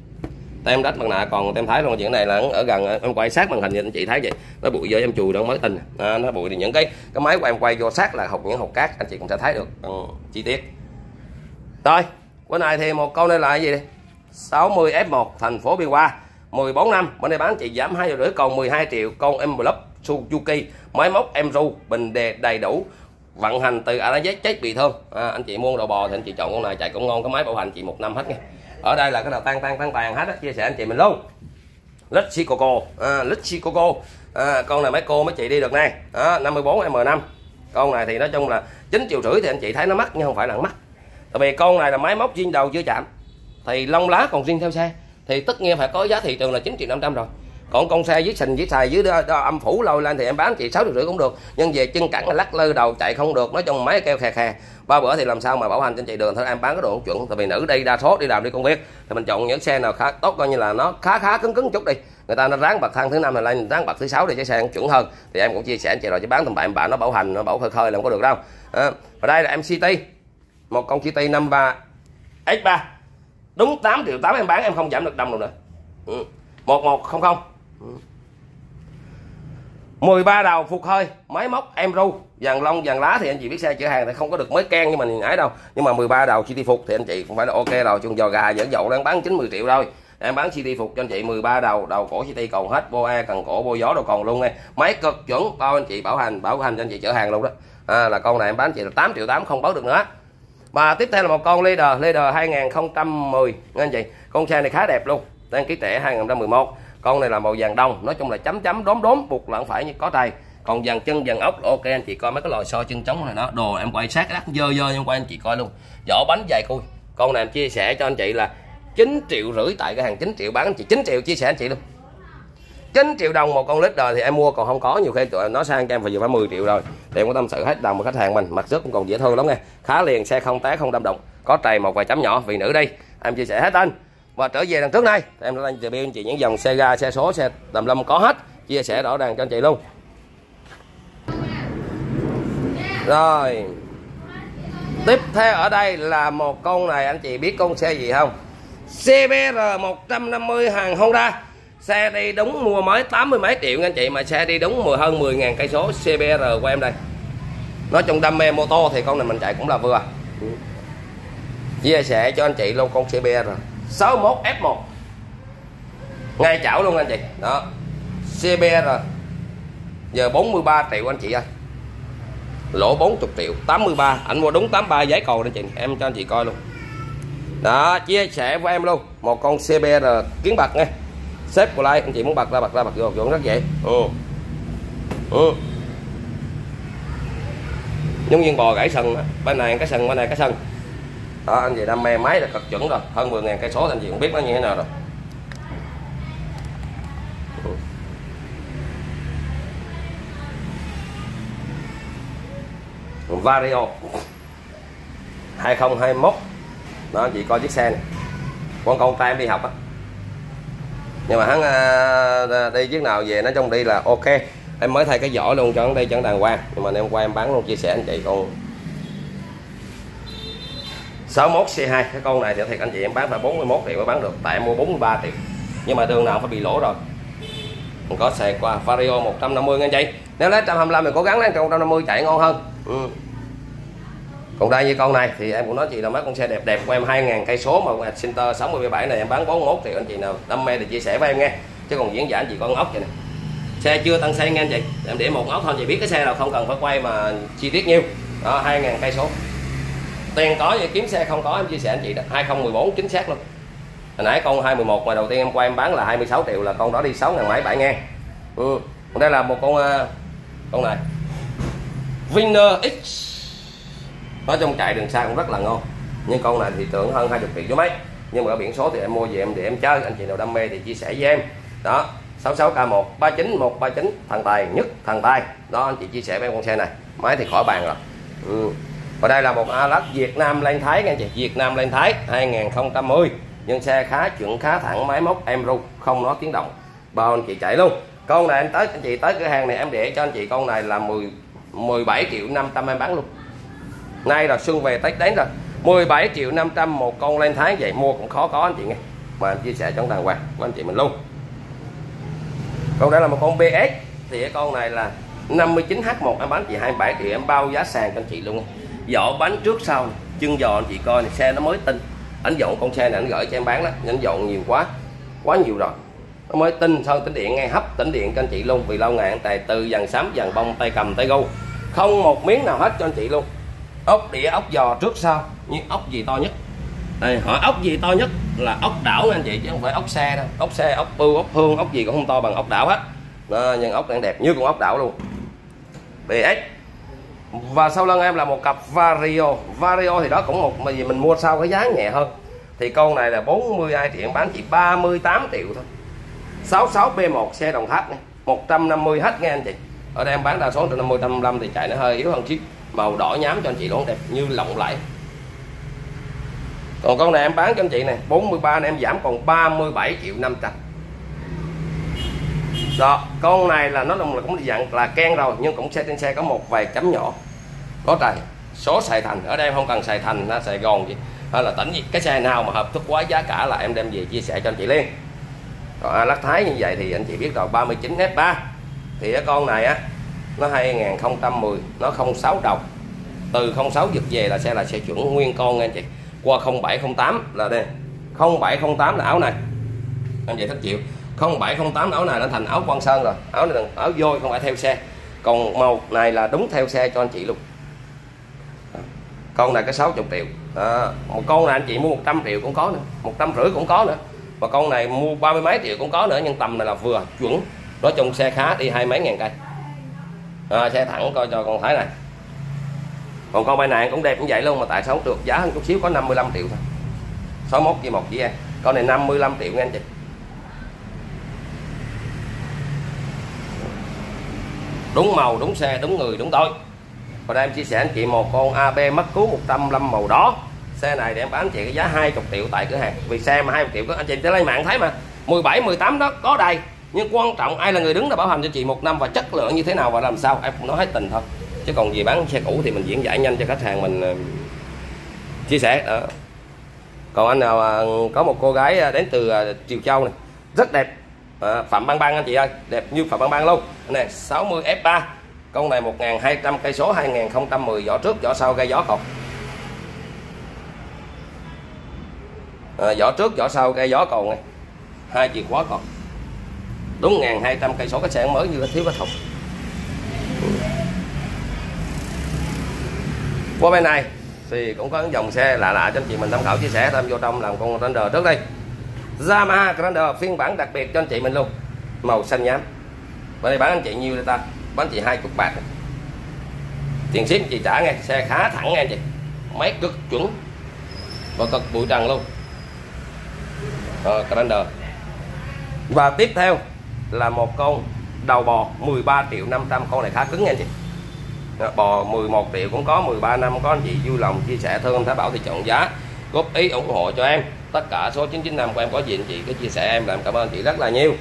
Tem đất bằng nạ còn tem Thái luôn, chuyện này là ở gần em quay sát màn hình thì anh chị thấy vậy. Nó bụi vô em chùi đâu mới tin. À, nó bụi thì những cái cái máy của em quay vô sát là hột những hột cát anh chị cũng sẽ thấy được ừ, chi tiết. Rồi, bữa nay thì một con đây là cái gì đây? sáu mươi F một thành phố Biên Hòa, mười bốn năm, bên đây bán chị giảm hai triệu rưỡi còn mười hai triệu, con em Plus Suzuki, máy móc em ru, bình đề đầy đủ, vận hành từ A đến Z chết bị thương. À, anh chị mua đầu bò thì anh chị chọn con này chạy cũng ngon, cái máy bảo hành chị một năm hết nha. Ở đây là cái nào tan tan tan tàn hết á, chia sẻ anh chị mình luôn. Lexicoco, à, Lexicoco, à, con này mấy cô mấy chị đi được này, đó, năm mươi bốn M năm. Con này thì nói chung là chín triệu rưỡi thì anh chị thấy nó mắc nhưng không phải là mắc. Tại vì con này là máy móc zin đầu chưa chạm, thì lông lá còn riêng theo xe, thì tất nhiên phải có giá thị trường là chín triệu năm trăm rồi. Còn con xe dưới sình dưới xài dưới đó, đó, âm phủ lôi lên thì em bán chị sáu triệu rưỡi cũng được, nhưng về chân cẳng là lắc lư đầu chạy không được, nói chung máy kêu khè khè. Ba bữa thì làm sao mà bảo hành cho anh chị đường thôi, em bán cái đồ chuẩn. Tại vì nữ đi đa số đi làm đi công việc thì mình chọn những xe nào khá tốt, coi như là nó khá khá cứng cứng chút đi, người ta nó ráng bậc thang thứ năm này lên ráng bậc thứ sáu để cho xe chuẩn hơn. Thì em cũng chia sẻ anh chị rồi, chứ bán tầm bậy bạn nó bảo hành nó bảo khơi khơi là không có được đâu. À, và đây là em City, một con City năm ba X ba, đúng tám triệu tám em bán em không giảm được đồng đâu nữa. Ừ. một một không không. Ừ. mười ba đầu phục hơi, máy móc em ru, dàn lông dàn lá thì anh chị biết xe chở hàng thì không có được mới ken như mình ấy đâu, nhưng mà mười ba đầu City phục thì anh chị cũng phải là ok rồi. Chung giò gà dẫn dậu đang bán chín mươi triệu rồi, em bán City phục cho anh chị mười ba đầu, đầu cổ City còn hết, bô e cần cổ bô gió đâu còn luôn nghe, máy cực chuẩn, bao anh chị bảo hành bảo hành cho anh chị chở hàng luôn đó. À, là con này em bán chị là tám triệu tám không bớt được nữa. Và tiếp theo là một con Leader, Leader hai nghìn không trăm mười nha anh chị. Con xe này khá đẹp luôn, đăng ký trẻ hai nghìn không trăm mười một. Con này là màu vàng đồng, nói chung là chấm chấm đốm đốm buộc lẫn phải như có tay. Còn dàn chân dàn ốc ok anh chị coi mấy cái lò xo chân trống này nó đồ em quay sát cái đắt dơ dơ em quay anh chị coi luôn. Vỏ bánh dày cui. Con này em chia sẻ cho anh chị là chín triệu rưỡi tại cái hàng chín triệu bán anh chị chín triệu chia sẻ anh chị luôn. chín triệu đồng một con Leader thì em mua còn không có, nhiều khi tụi nó sang cho em phải vừa phải mười triệu rồi. Thì em có tâm sự hết đồng với khách hàng mình, mặt trước cũng còn dễ thương lắm nghe. Khá liền, xe không té không đâm động, có trầy một vài chấm nhỏ vì nữ đi. Em chia sẻ hết tên. Và trở về đằng trước này em đã lên review anh chị những dòng xe ga xe số xe tầm lâm có hết, chia sẻ rõ ràng cho anh chị luôn. Rồi tiếp theo ở đây là một con này, anh chị biết con xe gì không? xê bê rờ một trăm năm mươi hàng Honda, xe đi đúng mua mới tám mươi mấy triệu anh chị, mà xe đi đúng mười hơn mười ngàn cây số. xê bê rờ của em đây, nói chung đam mê mô tô thì con này mình chạy cũng là vừa. Chia sẻ cho anh chị luôn con xê bê rờ sáu mốt F một ngay chảo luôn anh chị. Đó, xê bê rờ giờ bốn mươi ba triệu anh chị ơi, lỗ bốn mươi triệu, tám mươi ba anh mua đúng tám mươi ba giấy cầu anh chị, em cho anh chị coi luôn. Đó, chia sẻ với em luôn một con xê bê rờ kiến bạc nghe, xếp của like anh chị muốn bật ra bật ra bật vô vô rất dễ. Ừ. Ừ. Giống như bò gãy sừng đó. Bên này cái sừng bên này cái sừng. Đó, anh chị đam mê máy là cực chuẩn rồi, hơn mười ngàn cây số anh chị cũng biết nó như thế nào rồi. Vario hai không hai mốt. Đó anh chị coi chiếc xe này, con con trai em đi học á, nhưng mà hắn uh, đi chiếc nào về nói chung đi là ok. Em mới thay cái vỏ luôn cho hắn đi chẳng đàng hoàng, nhưng mà em qua em bán luôn chia sẻ anh chị. Con sáu mốt C hai cái con này thì thiệt anh chị em bán phải bốn mươi mốt triệu mới bán được, tại em mua bốn mươi ba triệu, nhưng mà đường nào phải bị lỗ rồi. Mình có xe qua Vario một trăm năm mươi anh chị, nếu lấy một trăm hai mươi lăm thì cố gắng lấy một trăm năm mươi chạy ngon hơn. Ừ. Còn đây như con này thì em cũng nói chị là mấy con xe đẹp đẹp của em hai ngàn cây số mà Center sáu mươi bảy này em bán bốn mươi mốt triệu, anh chị nào đam mê thì chia sẻ với em nghe, chứ còn diễn giả anh chị có con ốc vậy này, xe chưa tăng xe nghe anh chị, em để một ốc thôi chị biết cái xe nào, không cần phải quay mà chi tiết nhiêu. Đó hai ngàn cây số Tiền có vậy kiếm xe không có, em chia sẻ anh chị đó. Hai không một bốn chính xác luôn. Hồi nãy con hai một một mà đầu tiên em quay em bán là hai mươi sáu triệu, là con đó đi sáu ngàn mấy bảy ngàn. Ừ. Đây là một con con này Winner X, nói chung chạy đường xa cũng rất là ngon, nhưng con này thì tưởng hơn hai mươi triệu chứ mấy, nhưng mà ở biển số thì em mua về em để em chơi. Anh chị nào đam mê thì chia sẻ với em đó. Sáu sáu K một ba chín một ba chín thằng tài nhất thằng tài đó, anh chị chia sẻ với em con xe này, máy thì khỏi bàn rồi. Ừ. Và đây là một Alax Việt Nam Lan Thái nha anh chị, Việt Nam Lan Thái hai không một không, nhưng xe khá chuẩn khá thẳng, máy móc em ru không nói tiếng động, bao anh chị chạy luôn. Con này anh tới anh chị tới cửa hàng này em để cho anh chị con này là mười mười bảy triệu năm trăm em bán luôn. Nay là xuân về Tết đến rồi, mười bảy triệu năm trăm một con Lan Thái vậy mua cũng khó có anh chị nghe, mà em chia sẻ trong đàng hoàng của anh chị mình luôn. Còn đây là một con bê ét, thì cái con này là năm mươi chín H một em bán chị hai mươi bảy triệu, em bao giá sàn cho anh chị luôn. Vỏ bánh trước sau này, chân giò anh chị coi này, xe nó mới tinh. Anh dọn con xe này anh gửi cho em bán đó, anh dọn nhiều quá quá nhiều rồi, nó mới tinh. Sơn tĩnh điện ngay hấp tĩnh điện cho anh chị luôn, vì lâu ngày anh tài từ dàn xám dàn bông tay cầm tay gâu không một miếng nào hết cho anh chị luôn. Ốc đĩa ốc giò trước sau, nhưng ốc gì to nhất đây, hỏi ốc gì to nhất là ốc đảo nha anh chị, chứ không phải ốc xe đâu. Ốc xe, ốc bưu, ốc hương, ốc gì cũng không to bằng ốc đảo hết đó, nhưng ốc đang đẹp như con ốc đảo luôn. bê ét. Và sau lưng em là một cặp Vario. Vario thì đó cũng một mà gì mình mua sau cái giá nhẹ hơn, thì con này là bốn mươi hai triệu bán chỉ ba mươi tám triệu thôi. Sáu sáu B một xe Đồng Tháp này, một trăm năm mươi hết nghe anh chị. Ở đây em bán đa số một trăm năm mươi, một trăm năm mươi lăm thì chạy nó hơi yếu hơn chiếc, màu đỏ nhám cho anh chị luôn, đẹp như lộng lẫy. Còn con này em bán cho anh chị này bốn mươi ba này em giảm còn ba mươi bảy triệu năm trăm. Đó, con này là nó là cũng dạng là ken rồi, nhưng cũng xe trên xe có một vài chấm nhỏ. Có trầy số Sài Thành, ở đây em không cần Sài Thành ra Sài Gòn gì hay là tỉnh gì, cái xe nào mà hợp thức quá giá cả là em đem về chia sẻ cho anh chị liền. Còn Alax Thái như vậy thì anh chị biết rồi, ba mươi chín F ba thì cái con này á nó hai không một không, nó không sáu đầu, từ không sáu giật về là xe là xe chuẩn nguyên con nha anh chị. Qua không bảy không tám là đây, không bảy không tám là áo này anh chị thích chịu, không bảy không tám áo này nó thành áo Quang Sơn rồi, áo này là áo vôi không phải theo xe, còn màu này là đúng theo xe cho anh chị luôn. Con này có sáu mươi triệu à, một con này anh chị mua một trăm triệu cũng có nữa, một trăm rưỡi cũng có nữa, và con này mua ba mươi mấy triệu cũng có nữa, nhưng tầm này là vừa chuẩn. Nói chung xe khá, đi hai mấy ngàn cây à, xe thẳng coi cho con thấy này. Còn con bay này cũng đẹp như vậy luôn, mà tại sao trượt giá hơn chút xíu, có năm mươi lăm triệu thôi, sáu mốt với một với em. Con này năm mươi lăm triệu nha anh chị. Đúng màu, đúng xe, đúng người, đúng tôi. Và đây em chia sẻ anh chị một con a bê mắc cứu một trăm lăm màu đỏ. Xe này để em bán anh chị cái giá hai mươi triệu tại cửa hàng. Vì xe mà hai mươi triệu có anh chị sẽ lấy mạng thấy mà. mười bảy, mười tám đó có đầy. Nhưng quan trọng ai là người đứng ra bảo hành cho chị một năm và chất lượng như thế nào và làm sao em cũng nói hết tình thôi. Chứ còn gì bán xe cũ thì mình diễn giải nhanh cho khách hàng mình uh, chia sẻ đó. Còn anh nào uh, có một cô gái đến từ uh, Triều Châu này, rất đẹp. À, Phạm Băng Băng anh chị ơi, đẹp như Phạm Băng Băng luôn. Này sáu mươi F ba. Con này một nghìn hai trăm cây số, hai không một không, vỏ trước vỏ sau gây gió còn. À, vỏ trước vỏ sau gây gió còn này. Hai chìa khóa còn. Đúng một nghìn hai trăm cây số, cái xe mới như thiếu cái thùng. Qua bên này thì cũng có những dòng xe lạ lạ cho anh chị mình tham khảo chia sẻ. Thêm vô trong làm con Grandeur trước đây. Yamaha Grandeur phiên bản đặc biệt cho anh chị mình luôn, màu xanh nhám. Bên đây bán anh chị nhiêu đây ta? Bán anh chị hai mươi bạc. Tiền ship chị trả nghe, xe khá thẳng nghe anh chị, máy cực chuẩn và cực bụi trần luôn. Rồi, Grandeur. Và tiếp theo là một con đầu bò mười ba triệu năm trăm, con này khá cứng nha anh chị. Bò mười một triệu cũng có, mười ba năm có anh chị vui lòng chia sẻ thương Thái Bảo thì chọn giá, góp ý ủng hộ cho em. Tất cả số chín chín năm của em có gì anh chị cứ chia sẻ em, làm cảm ơn anh chị rất là nhiều.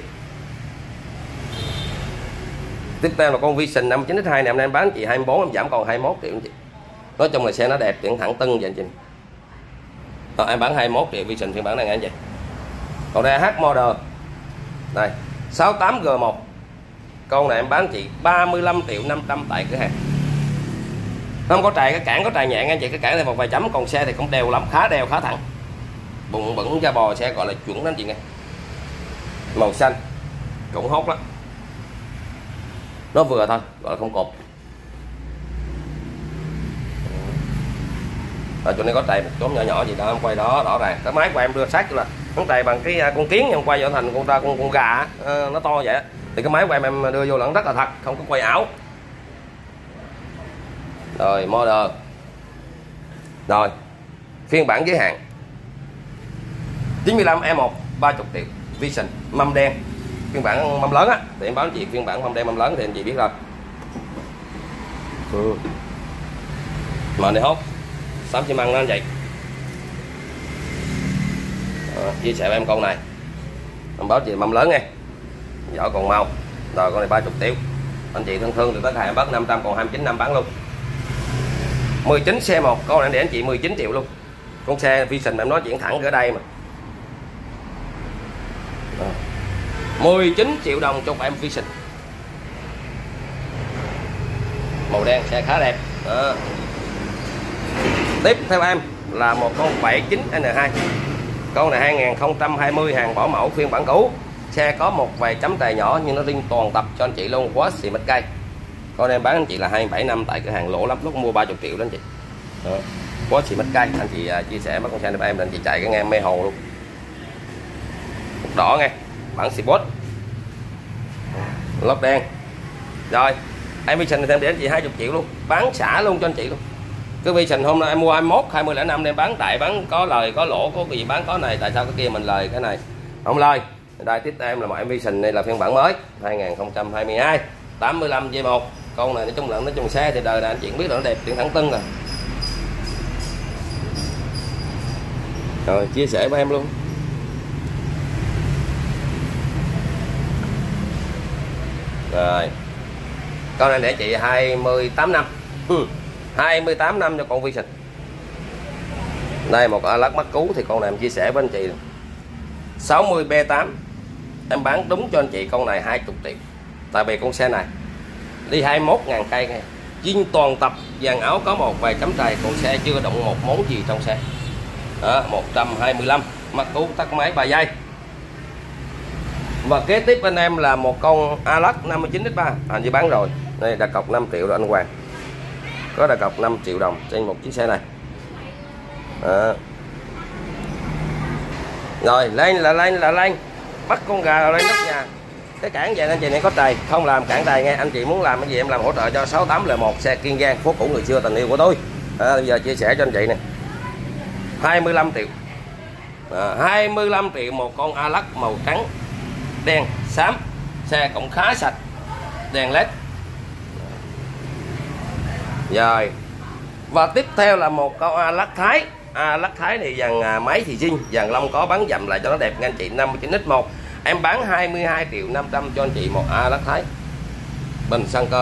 Tiếp theo là con Vision năm chín hai này, em đang bán chị hai mươi bốn, em giảm còn hai mươi mốt triệu anh chị. Nói chung là xe nó đẹp, tiện thẳng tưng vậy anh chị. Rồi, em bán hai mươi mốt triệu Vision phiên bản này nha anh chị. Còn đây H Model này sáu tám G một, con này em bán chị ba mươi lăm triệu năm trăm tại cửa hàng. Không có trại, cái cản có trại nhẹ anh chị, cái cản này một vài chấm, còn xe thì cũng đều lắm, khá đều khá thẳng. Bụng bẩn da bò xe gọi là chuẩn đó anh chị nghe. Màu xanh cũng hot lắm, nó vừa thôi, gọi là không cột. ở chỗ này có trầy một chốt nhỏ nhỏ gì đó em quay đó rõ ràng. Cái máy của em đưa sát là nó trầy bằng cái con kiến, em quay trở thành con ta con con gà à, nó to vậy. Thì cái máy của em em đưa vô lẫn rất là thật, không có quay ảo. Rồi model. Rồi phiên bản giới hạn chín mươi lăm E một ba mươi triệu Vision mâm đen, phiên bản mâm lớn á thì em báo anh chị phiên bản mâm đen mâm lớn thì anh chị biết rồi. Ừ. Mà này hốt xám xi măng nó anh chị. À, chia sẻ với em con này em báo chị mâm lớn nghe, vỏ còn mau. Rồi con này ba mươi triệu, anh chị thân thương được tất hàng bắt năm trăm, còn hai mươi chín năm bán luôn. Mười chín xe một, con này để anh chị mười chín triệu luôn. Con xe Vision mà em nói chuyển thẳng ở đây mà. À. mười chín triệu đồng cho em Vision. Màu đen xe khá đẹp. Đó. Tiếp theo em là một con bảy chín N hai. Con này hai nghìn không trăm hai mươi, hàng bỏ mẫu phiên bản cũ. Xe có một vài chấm trầy nhỏ nhưng nó riêng toàn tập cho anh chị luôn, quá xì mít cây. Con em bán anh chị là hai mươi bảy năm tại cửa hàng lỗ lắm, lúc mua ba mươi triệu đó anh chị. Đó. Quá xì mít cây, anh chị uh, chia sẻ mấy con xe này em là anh chị chạy cái ngang mê hồ luôn. Đỏ nghe, bản Sport. Lốp đen. Rồi, em Vision thêm để anh chị hai mươi triệu luôn, bán xả luôn cho anh chị luôn. Cái Vision hôm nay em mua hai mươi mốt, hai mươi lẻ năm đem bán tại bán có lời có lỗ, có gì bán có này, tại sao cái kia mình lời cái này không lời. Đây tiếp em là một em Vision, đây là phiên bản mới hai nghìn không trăm hai mươi hai, tám mươi lăm G một. Con này nói chung là nói chung xe thì đời này anh chị biết là nó đẹp, điện thẳng tưng rồi. Rồi chia sẻ với em luôn. Rồi con này để chị hai mươi tám năm. Ừ. hai mươi tám năm cho con Vision. Đây một lắc mắt cú thì con này em chia sẻ với anh chị sáu mươi B tám, em bán đúng cho anh chị con này hai mươi triệu. Tại vì con xe này đi hai mươi mốt ngàn cây này, chuyên toàn tập, dàn áo có một vài chấm trầy, con xe chưa động một món gì trong xe. Đó, một trăm hai mươi lăm, mắt cú tắt máy ba giây. Và kế tiếp bên em là một con Alax năm mươi chín X ba, anh chỉ bán rồi. Đây đặt cọc năm triệu rồi anh Hoàng. Có đặt cọc năm triệu đồng trên một chiếc xe này. Đó. Rồi lên là lên là lên, bắt con gà rồi lên nóc nhà. Cái cản vậy anh chị này có trầy, không làm cản trầy nghe. Anh chị muốn làm cái gì em làm hỗ trợ cho. Sáu tám L một xe Kiên Giang, phố cũ người xưa tình yêu của tôi. À, bây giờ chia sẻ cho anh chị nè, hai mươi lăm triệu. À, hai mươi lăm triệu một con Alax màu trắng đen xám, xe cũng khá sạch, đèn led. Rồi và tiếp theo là một con Alax Thái. Alax Thái này dàn máy thì zin, dàn lông có bắn dầm lại cho nó đẹp nha anh chị. Năm mươi chín X một em bán hai mươi hai triệu năm trăm cho anh chị một Alax Thái bình xăng cơ.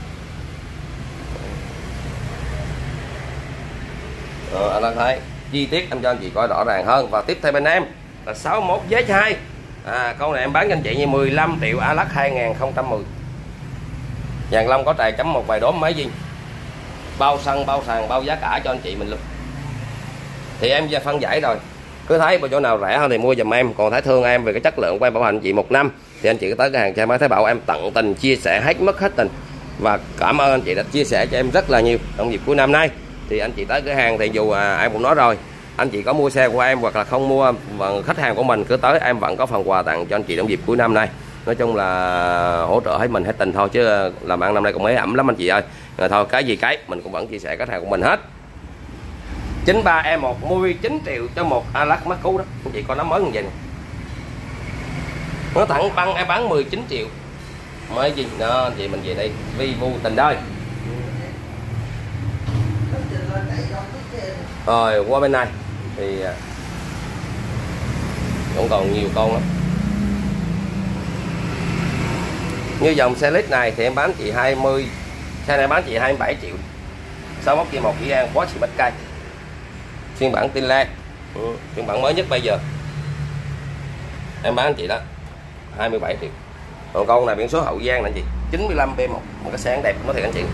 Ờ, Alax Thái chi tiết em cho anh chị coi rõ ràng hơn. Và tiếp theo bên em là sáu mươi mốt Z hai. À, con này em bán cho anh chị như mười lăm triệu, Alax hai nghìn không trăm mười. Dàn lông có trầy chấm một vài đốm máy zin, bao xăng bao sàn bao giá cả cho anh chị mình luôn. Thì em ra phân giải rồi, cứ thấy vào chỗ nào rẻ hơn thì mua giùm em. Còn thấy thương em về cái chất lượng của em bảo hành chị một năm thì anh chị cứ tới cái hàng xe máy Thái Bảo, em tận tình chia sẻ hết mất hết tình. Và cảm ơn anh chị đã chia sẻ cho em rất là nhiều trong dịp cuối năm nay. Thì anh chị tới cửa hàng thì dù à, em cũng nói rồi, anh chị có mua xe của em hoặc là không mua, và khách hàng của mình cứ tới em vẫn có phần quà tặng cho anh chị trong dịp cuối năm nay. Nói chung là hỗ trợ hết mình hết tình thôi, chứ làm ăn năm nay cũng mấy ẩm lắm anh chị ơi. Rồi thôi cái gì cái mình cũng vẫn chia sẻ khách hàng của mình hết. Chín ba E một mười chín triệu cho một Alax mắt cú đó anh chị coi nó mới như vậy nè. Nó thẳng băng em bán mười chín triệu mới gì đó anh chị. Mình về đây vi vu tình đời. Rồi qua bên này thì cũng còn nhiều con lắm. Như dòng xe lít này thì em bán chị hai mươi, xe này bán chị hai mươi bảy triệu. sáu mươi mốt G một Kỳ An quá xì bách cây. Phiên bản tin le, ừ, phiên bản mới nhất bây giờ em bán anh chị đó hai mươi bảy triệu. Còn con này biển số Hậu Giang là anh chị chín mươi lăm B một, một cái xe đẹp nói thiệt anh chị.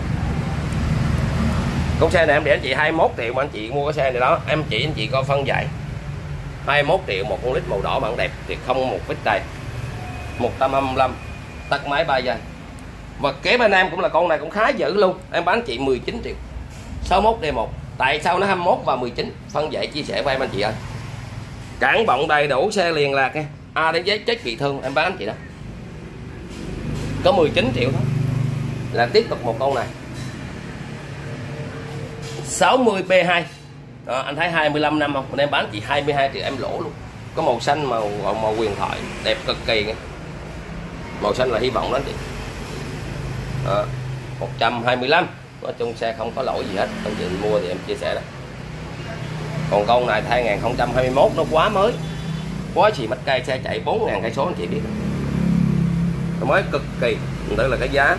Con xe này em để anh chị hai mươi mốt triệu mà anh chị mua cái xe này đó, em chỉ anh chị coi phân giải hai mươi mốt triệu một con lít màu đỏ bản đẹp thì không một vết trầy, một trăm hai mươi lăm, tắt máy ba giây. Và kế bên em cũng là con này cũng khá dữ luôn, em bán chị mười chín triệu, sáu mươi mốt D một Tại sao nó hai mươi mốt và mười chín? Phân giải chia sẻ với em anh chị ơi. Cản bọng đầy đủ, xe liền lạc nha. A đến giấy chết bị thương em bán anh chị đó. Có mười chín triệu thôi. Là tiếp tục một con này. sáu mươi B hai. Đó, anh thấy hai mươi lăm năm không? Mình em bán chị hai mươi hai triệu em lỗ luôn. Có màu xanh màu màu huyền thoại, đẹp cực kỳ nghe. Màu xanh là hy vọng đó anh chị. Đó, một trăm hai mươi lăm. Nói chung xe không có lỗi gì hết. Anh chị mua thì em chia sẻ đó. Còn con này hai không hai mốt nó quá mới. Quá xì mách cây, xe chạy bốn ngàn cây số anh chị biết. Nó mới cực kỳ. Tức là cái giá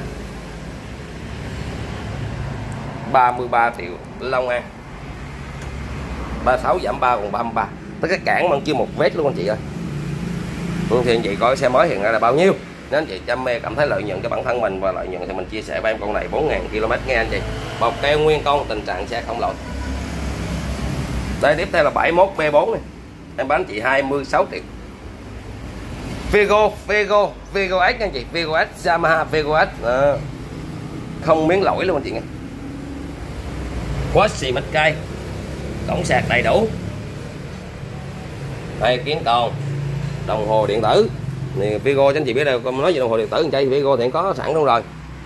ba mươi ba triệu Long An. ba mươi sáu giảm ba còn ba mươi ba. Tới cái cản mà chưa một vết luôn anh chị ơi. Thì anh chị coi xe mới hiện ra là bao nhiêu. Nếu anh chị chăm mê cảm thấy lợi nhuận cho bản thân mình và lợi nhuận thì mình chia sẻ với em con này bốn ngàn ki lô mét nghe anh chị. Bọc keo nguyên con, tình trạng xe không lỗi. Đây tiếp theo là bảy mươi mốt B bốn này. Em bán chị hai mươi sáu triệu. Vigo, Vigo, Vigo S anh chị, Vigo S, Yamaha Vigo S. À, không miếng lỗi luôn anh chị nghe. Quá xì mách cây. Cổng sạc đầy đủ. Đây kiến còn đồng hồ điện tử. Thì Vigo cho anh chị biết đâu, nói gì đồng hồ điện tử anh chị, Vigo thì có sẵn luôn rồi.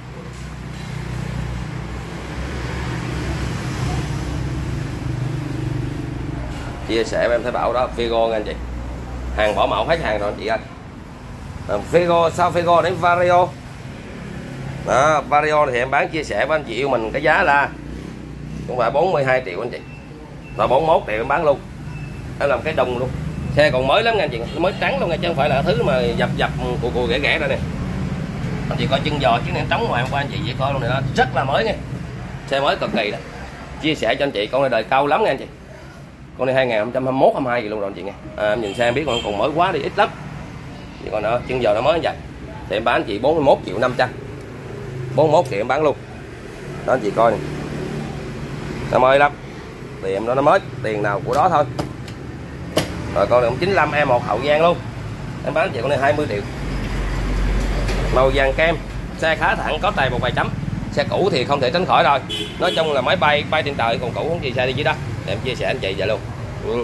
Chia sẻ với em Thái Bảo đó, Vigo nha anh chị. Hàng bỏ mẫu hết hàng rồi anh chị ơi. À, Vigo, sau Vigo đến Vario. Đó, Vario thì em bán chia sẻ với anh chị yêu mình cái giá là cũng phải bốn mươi hai triệu anh chị. Rồi bốn mươi mốt triệu em bán luôn. Em làm cái đồng luôn. Xe còn mới lắm nha anh chị, nó mới trắng luôn nha, chứ không phải là thứ mà dập dập cù cù ghẻ ghẻ đây nè. Anh chị coi chân giò chứ trống ngoài hôm qua anh chị dễ coi luôn này, đó rất là mới nha. Xe mới cực kỳ đó. Chia sẻ cho anh chị con này đời cao lắm nha anh chị. Con này hai không hai mốt hai mươi hai gì luôn rồi anh chị nghe. À, em nhìn xe em biết còn còn mới quá đi ít lắm. Vậy còn nữa, chân giò nó mới vậy. Thì em bán anh chị bốn mươi mốt triệu năm trăm. bốn mươi mốt triệu em bán luôn. Đó anh chị coi nè. Nó mới lắm. Tiền đó nó mới, tiền nào của đó thôi. Rồi con này cũng chín mươi lăm E một Hậu Giang luôn. Em bán chị con này hai mươi triệu. Màu vàng kem, xe khá thẳng, có tài một vài chấm. Xe cũ thì không thể tránh khỏi rồi. Nói chung là máy bay bay trên trời, còn cũ không gì xe đi dưới đó. Để em chia sẻ anh chị vậy luôn. Ừ.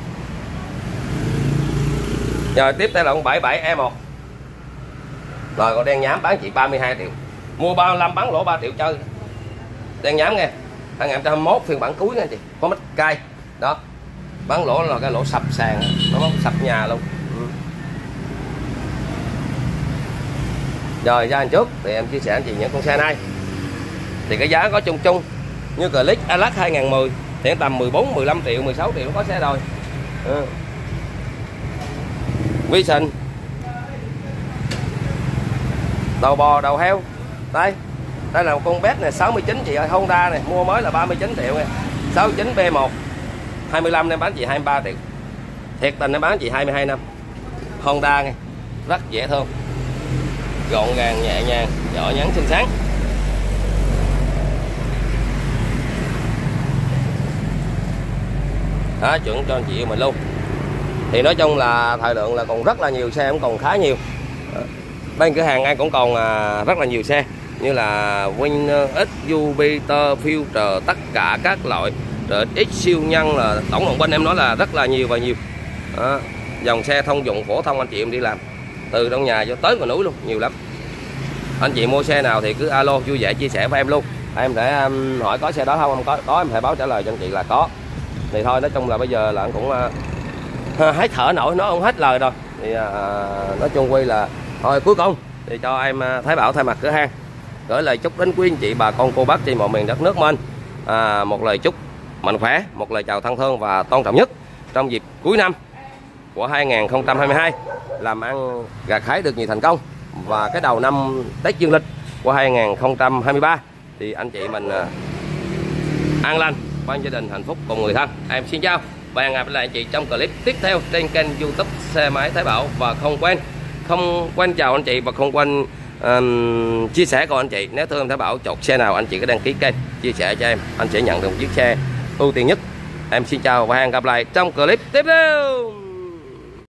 Rồi tiếp theo là con bảy mươi bảy E một. Rồi con đen nhám bán chị ba mươi hai triệu. Mua ba mươi lăm bán lỗ ba triệu chơi. Đen nhám nghe. hai không hai mốt phiên bản cuối nha anh chị. Có mít cay. Đó. Bán lỗ là cái lỗ sập sàn, nó sập nhà luôn. Ừ. Rồi ra anh trước thì em chia sẻ anh chị những con xe này. Thì cái giá có chung chung như Click Alac hai không một không thì tầm mười bốn mười lăm triệu, mười sáu triệu có xe rồi. Ừ. Vision. Đầu bò đầu heo. Đây. Đây là một con Bét này sáu mươi chín chị ơi, Honda này, mua mới là ba mươi chín triệu nha. sáu mươi chín B một. hai mươi lăm em bán chị hai mươi ba triệu. Thiệt tình em bán chị hai mươi hai năm. Honda nghe. Rất dễ thương. Gọn gàng nhẹ nhàng, nhỏ nhắn xinh xắn. Đó, chuẩn cho anh chị yêu mình luôn. Thì nói chung là thời lượng là còn rất là nhiều xe, cũng còn khá nhiều. Bên cửa hàng anh cũng còn rất là nhiều xe như là Win, X, Jupiter, Future, tất cả các loại. Rồi X siêu nhân là tổng cộng bên em nói là rất là nhiều và nhiều. Đó, dòng xe thông dụng phổ thông anh chị em đi làm từ trong nhà cho tới ngoài núi luôn, nhiều lắm. Anh chị mua xe nào thì cứ alo vui vẻ chia sẻ với em luôn. Em sẽ um, hỏi có xe đó không, không có, có em sẽ báo trả lời cho anh chị là có. Thì thôi nói chung là bây giờ là anh cũng uh, hết thở nổi, nó không hết lời rồi. Thì uh, nói chung quy là thôi cuối cùng thì cho em uh, Thái Bảo thay mặt cửa hàng gửi lời chúc đến quý anh chị bà con cô bác trên mọi miền đất nước mình. À, một lời chúc mạnh khỏe, một lời chào thân thương và tôn trọng nhất trong dịp cuối năm của hai không hai hai, làm ăn gặt hái được nhiều thành công. Và cái đầu năm Tết Dương lịch của hai không hai ba thì anh chị mình uh, an lành, ban gia đình hạnh phúc cùng người thân. Em xin chào và hẹn gặp lại anh chị trong clip tiếp theo trên kênh YouTube Xe Máy Thái Bảo. Và không quên không quên chào anh chị và không quên um, chia sẻ của anh chị. Nếu thương em Thái Bảo chọn xe nào anh chị cứ đăng ký kênh chia sẻ cho em, anh sẽ nhận được một chiếc xe ưu tiên nhất. Em xin chào và hẹn gặp lại trong clip tiếp theo.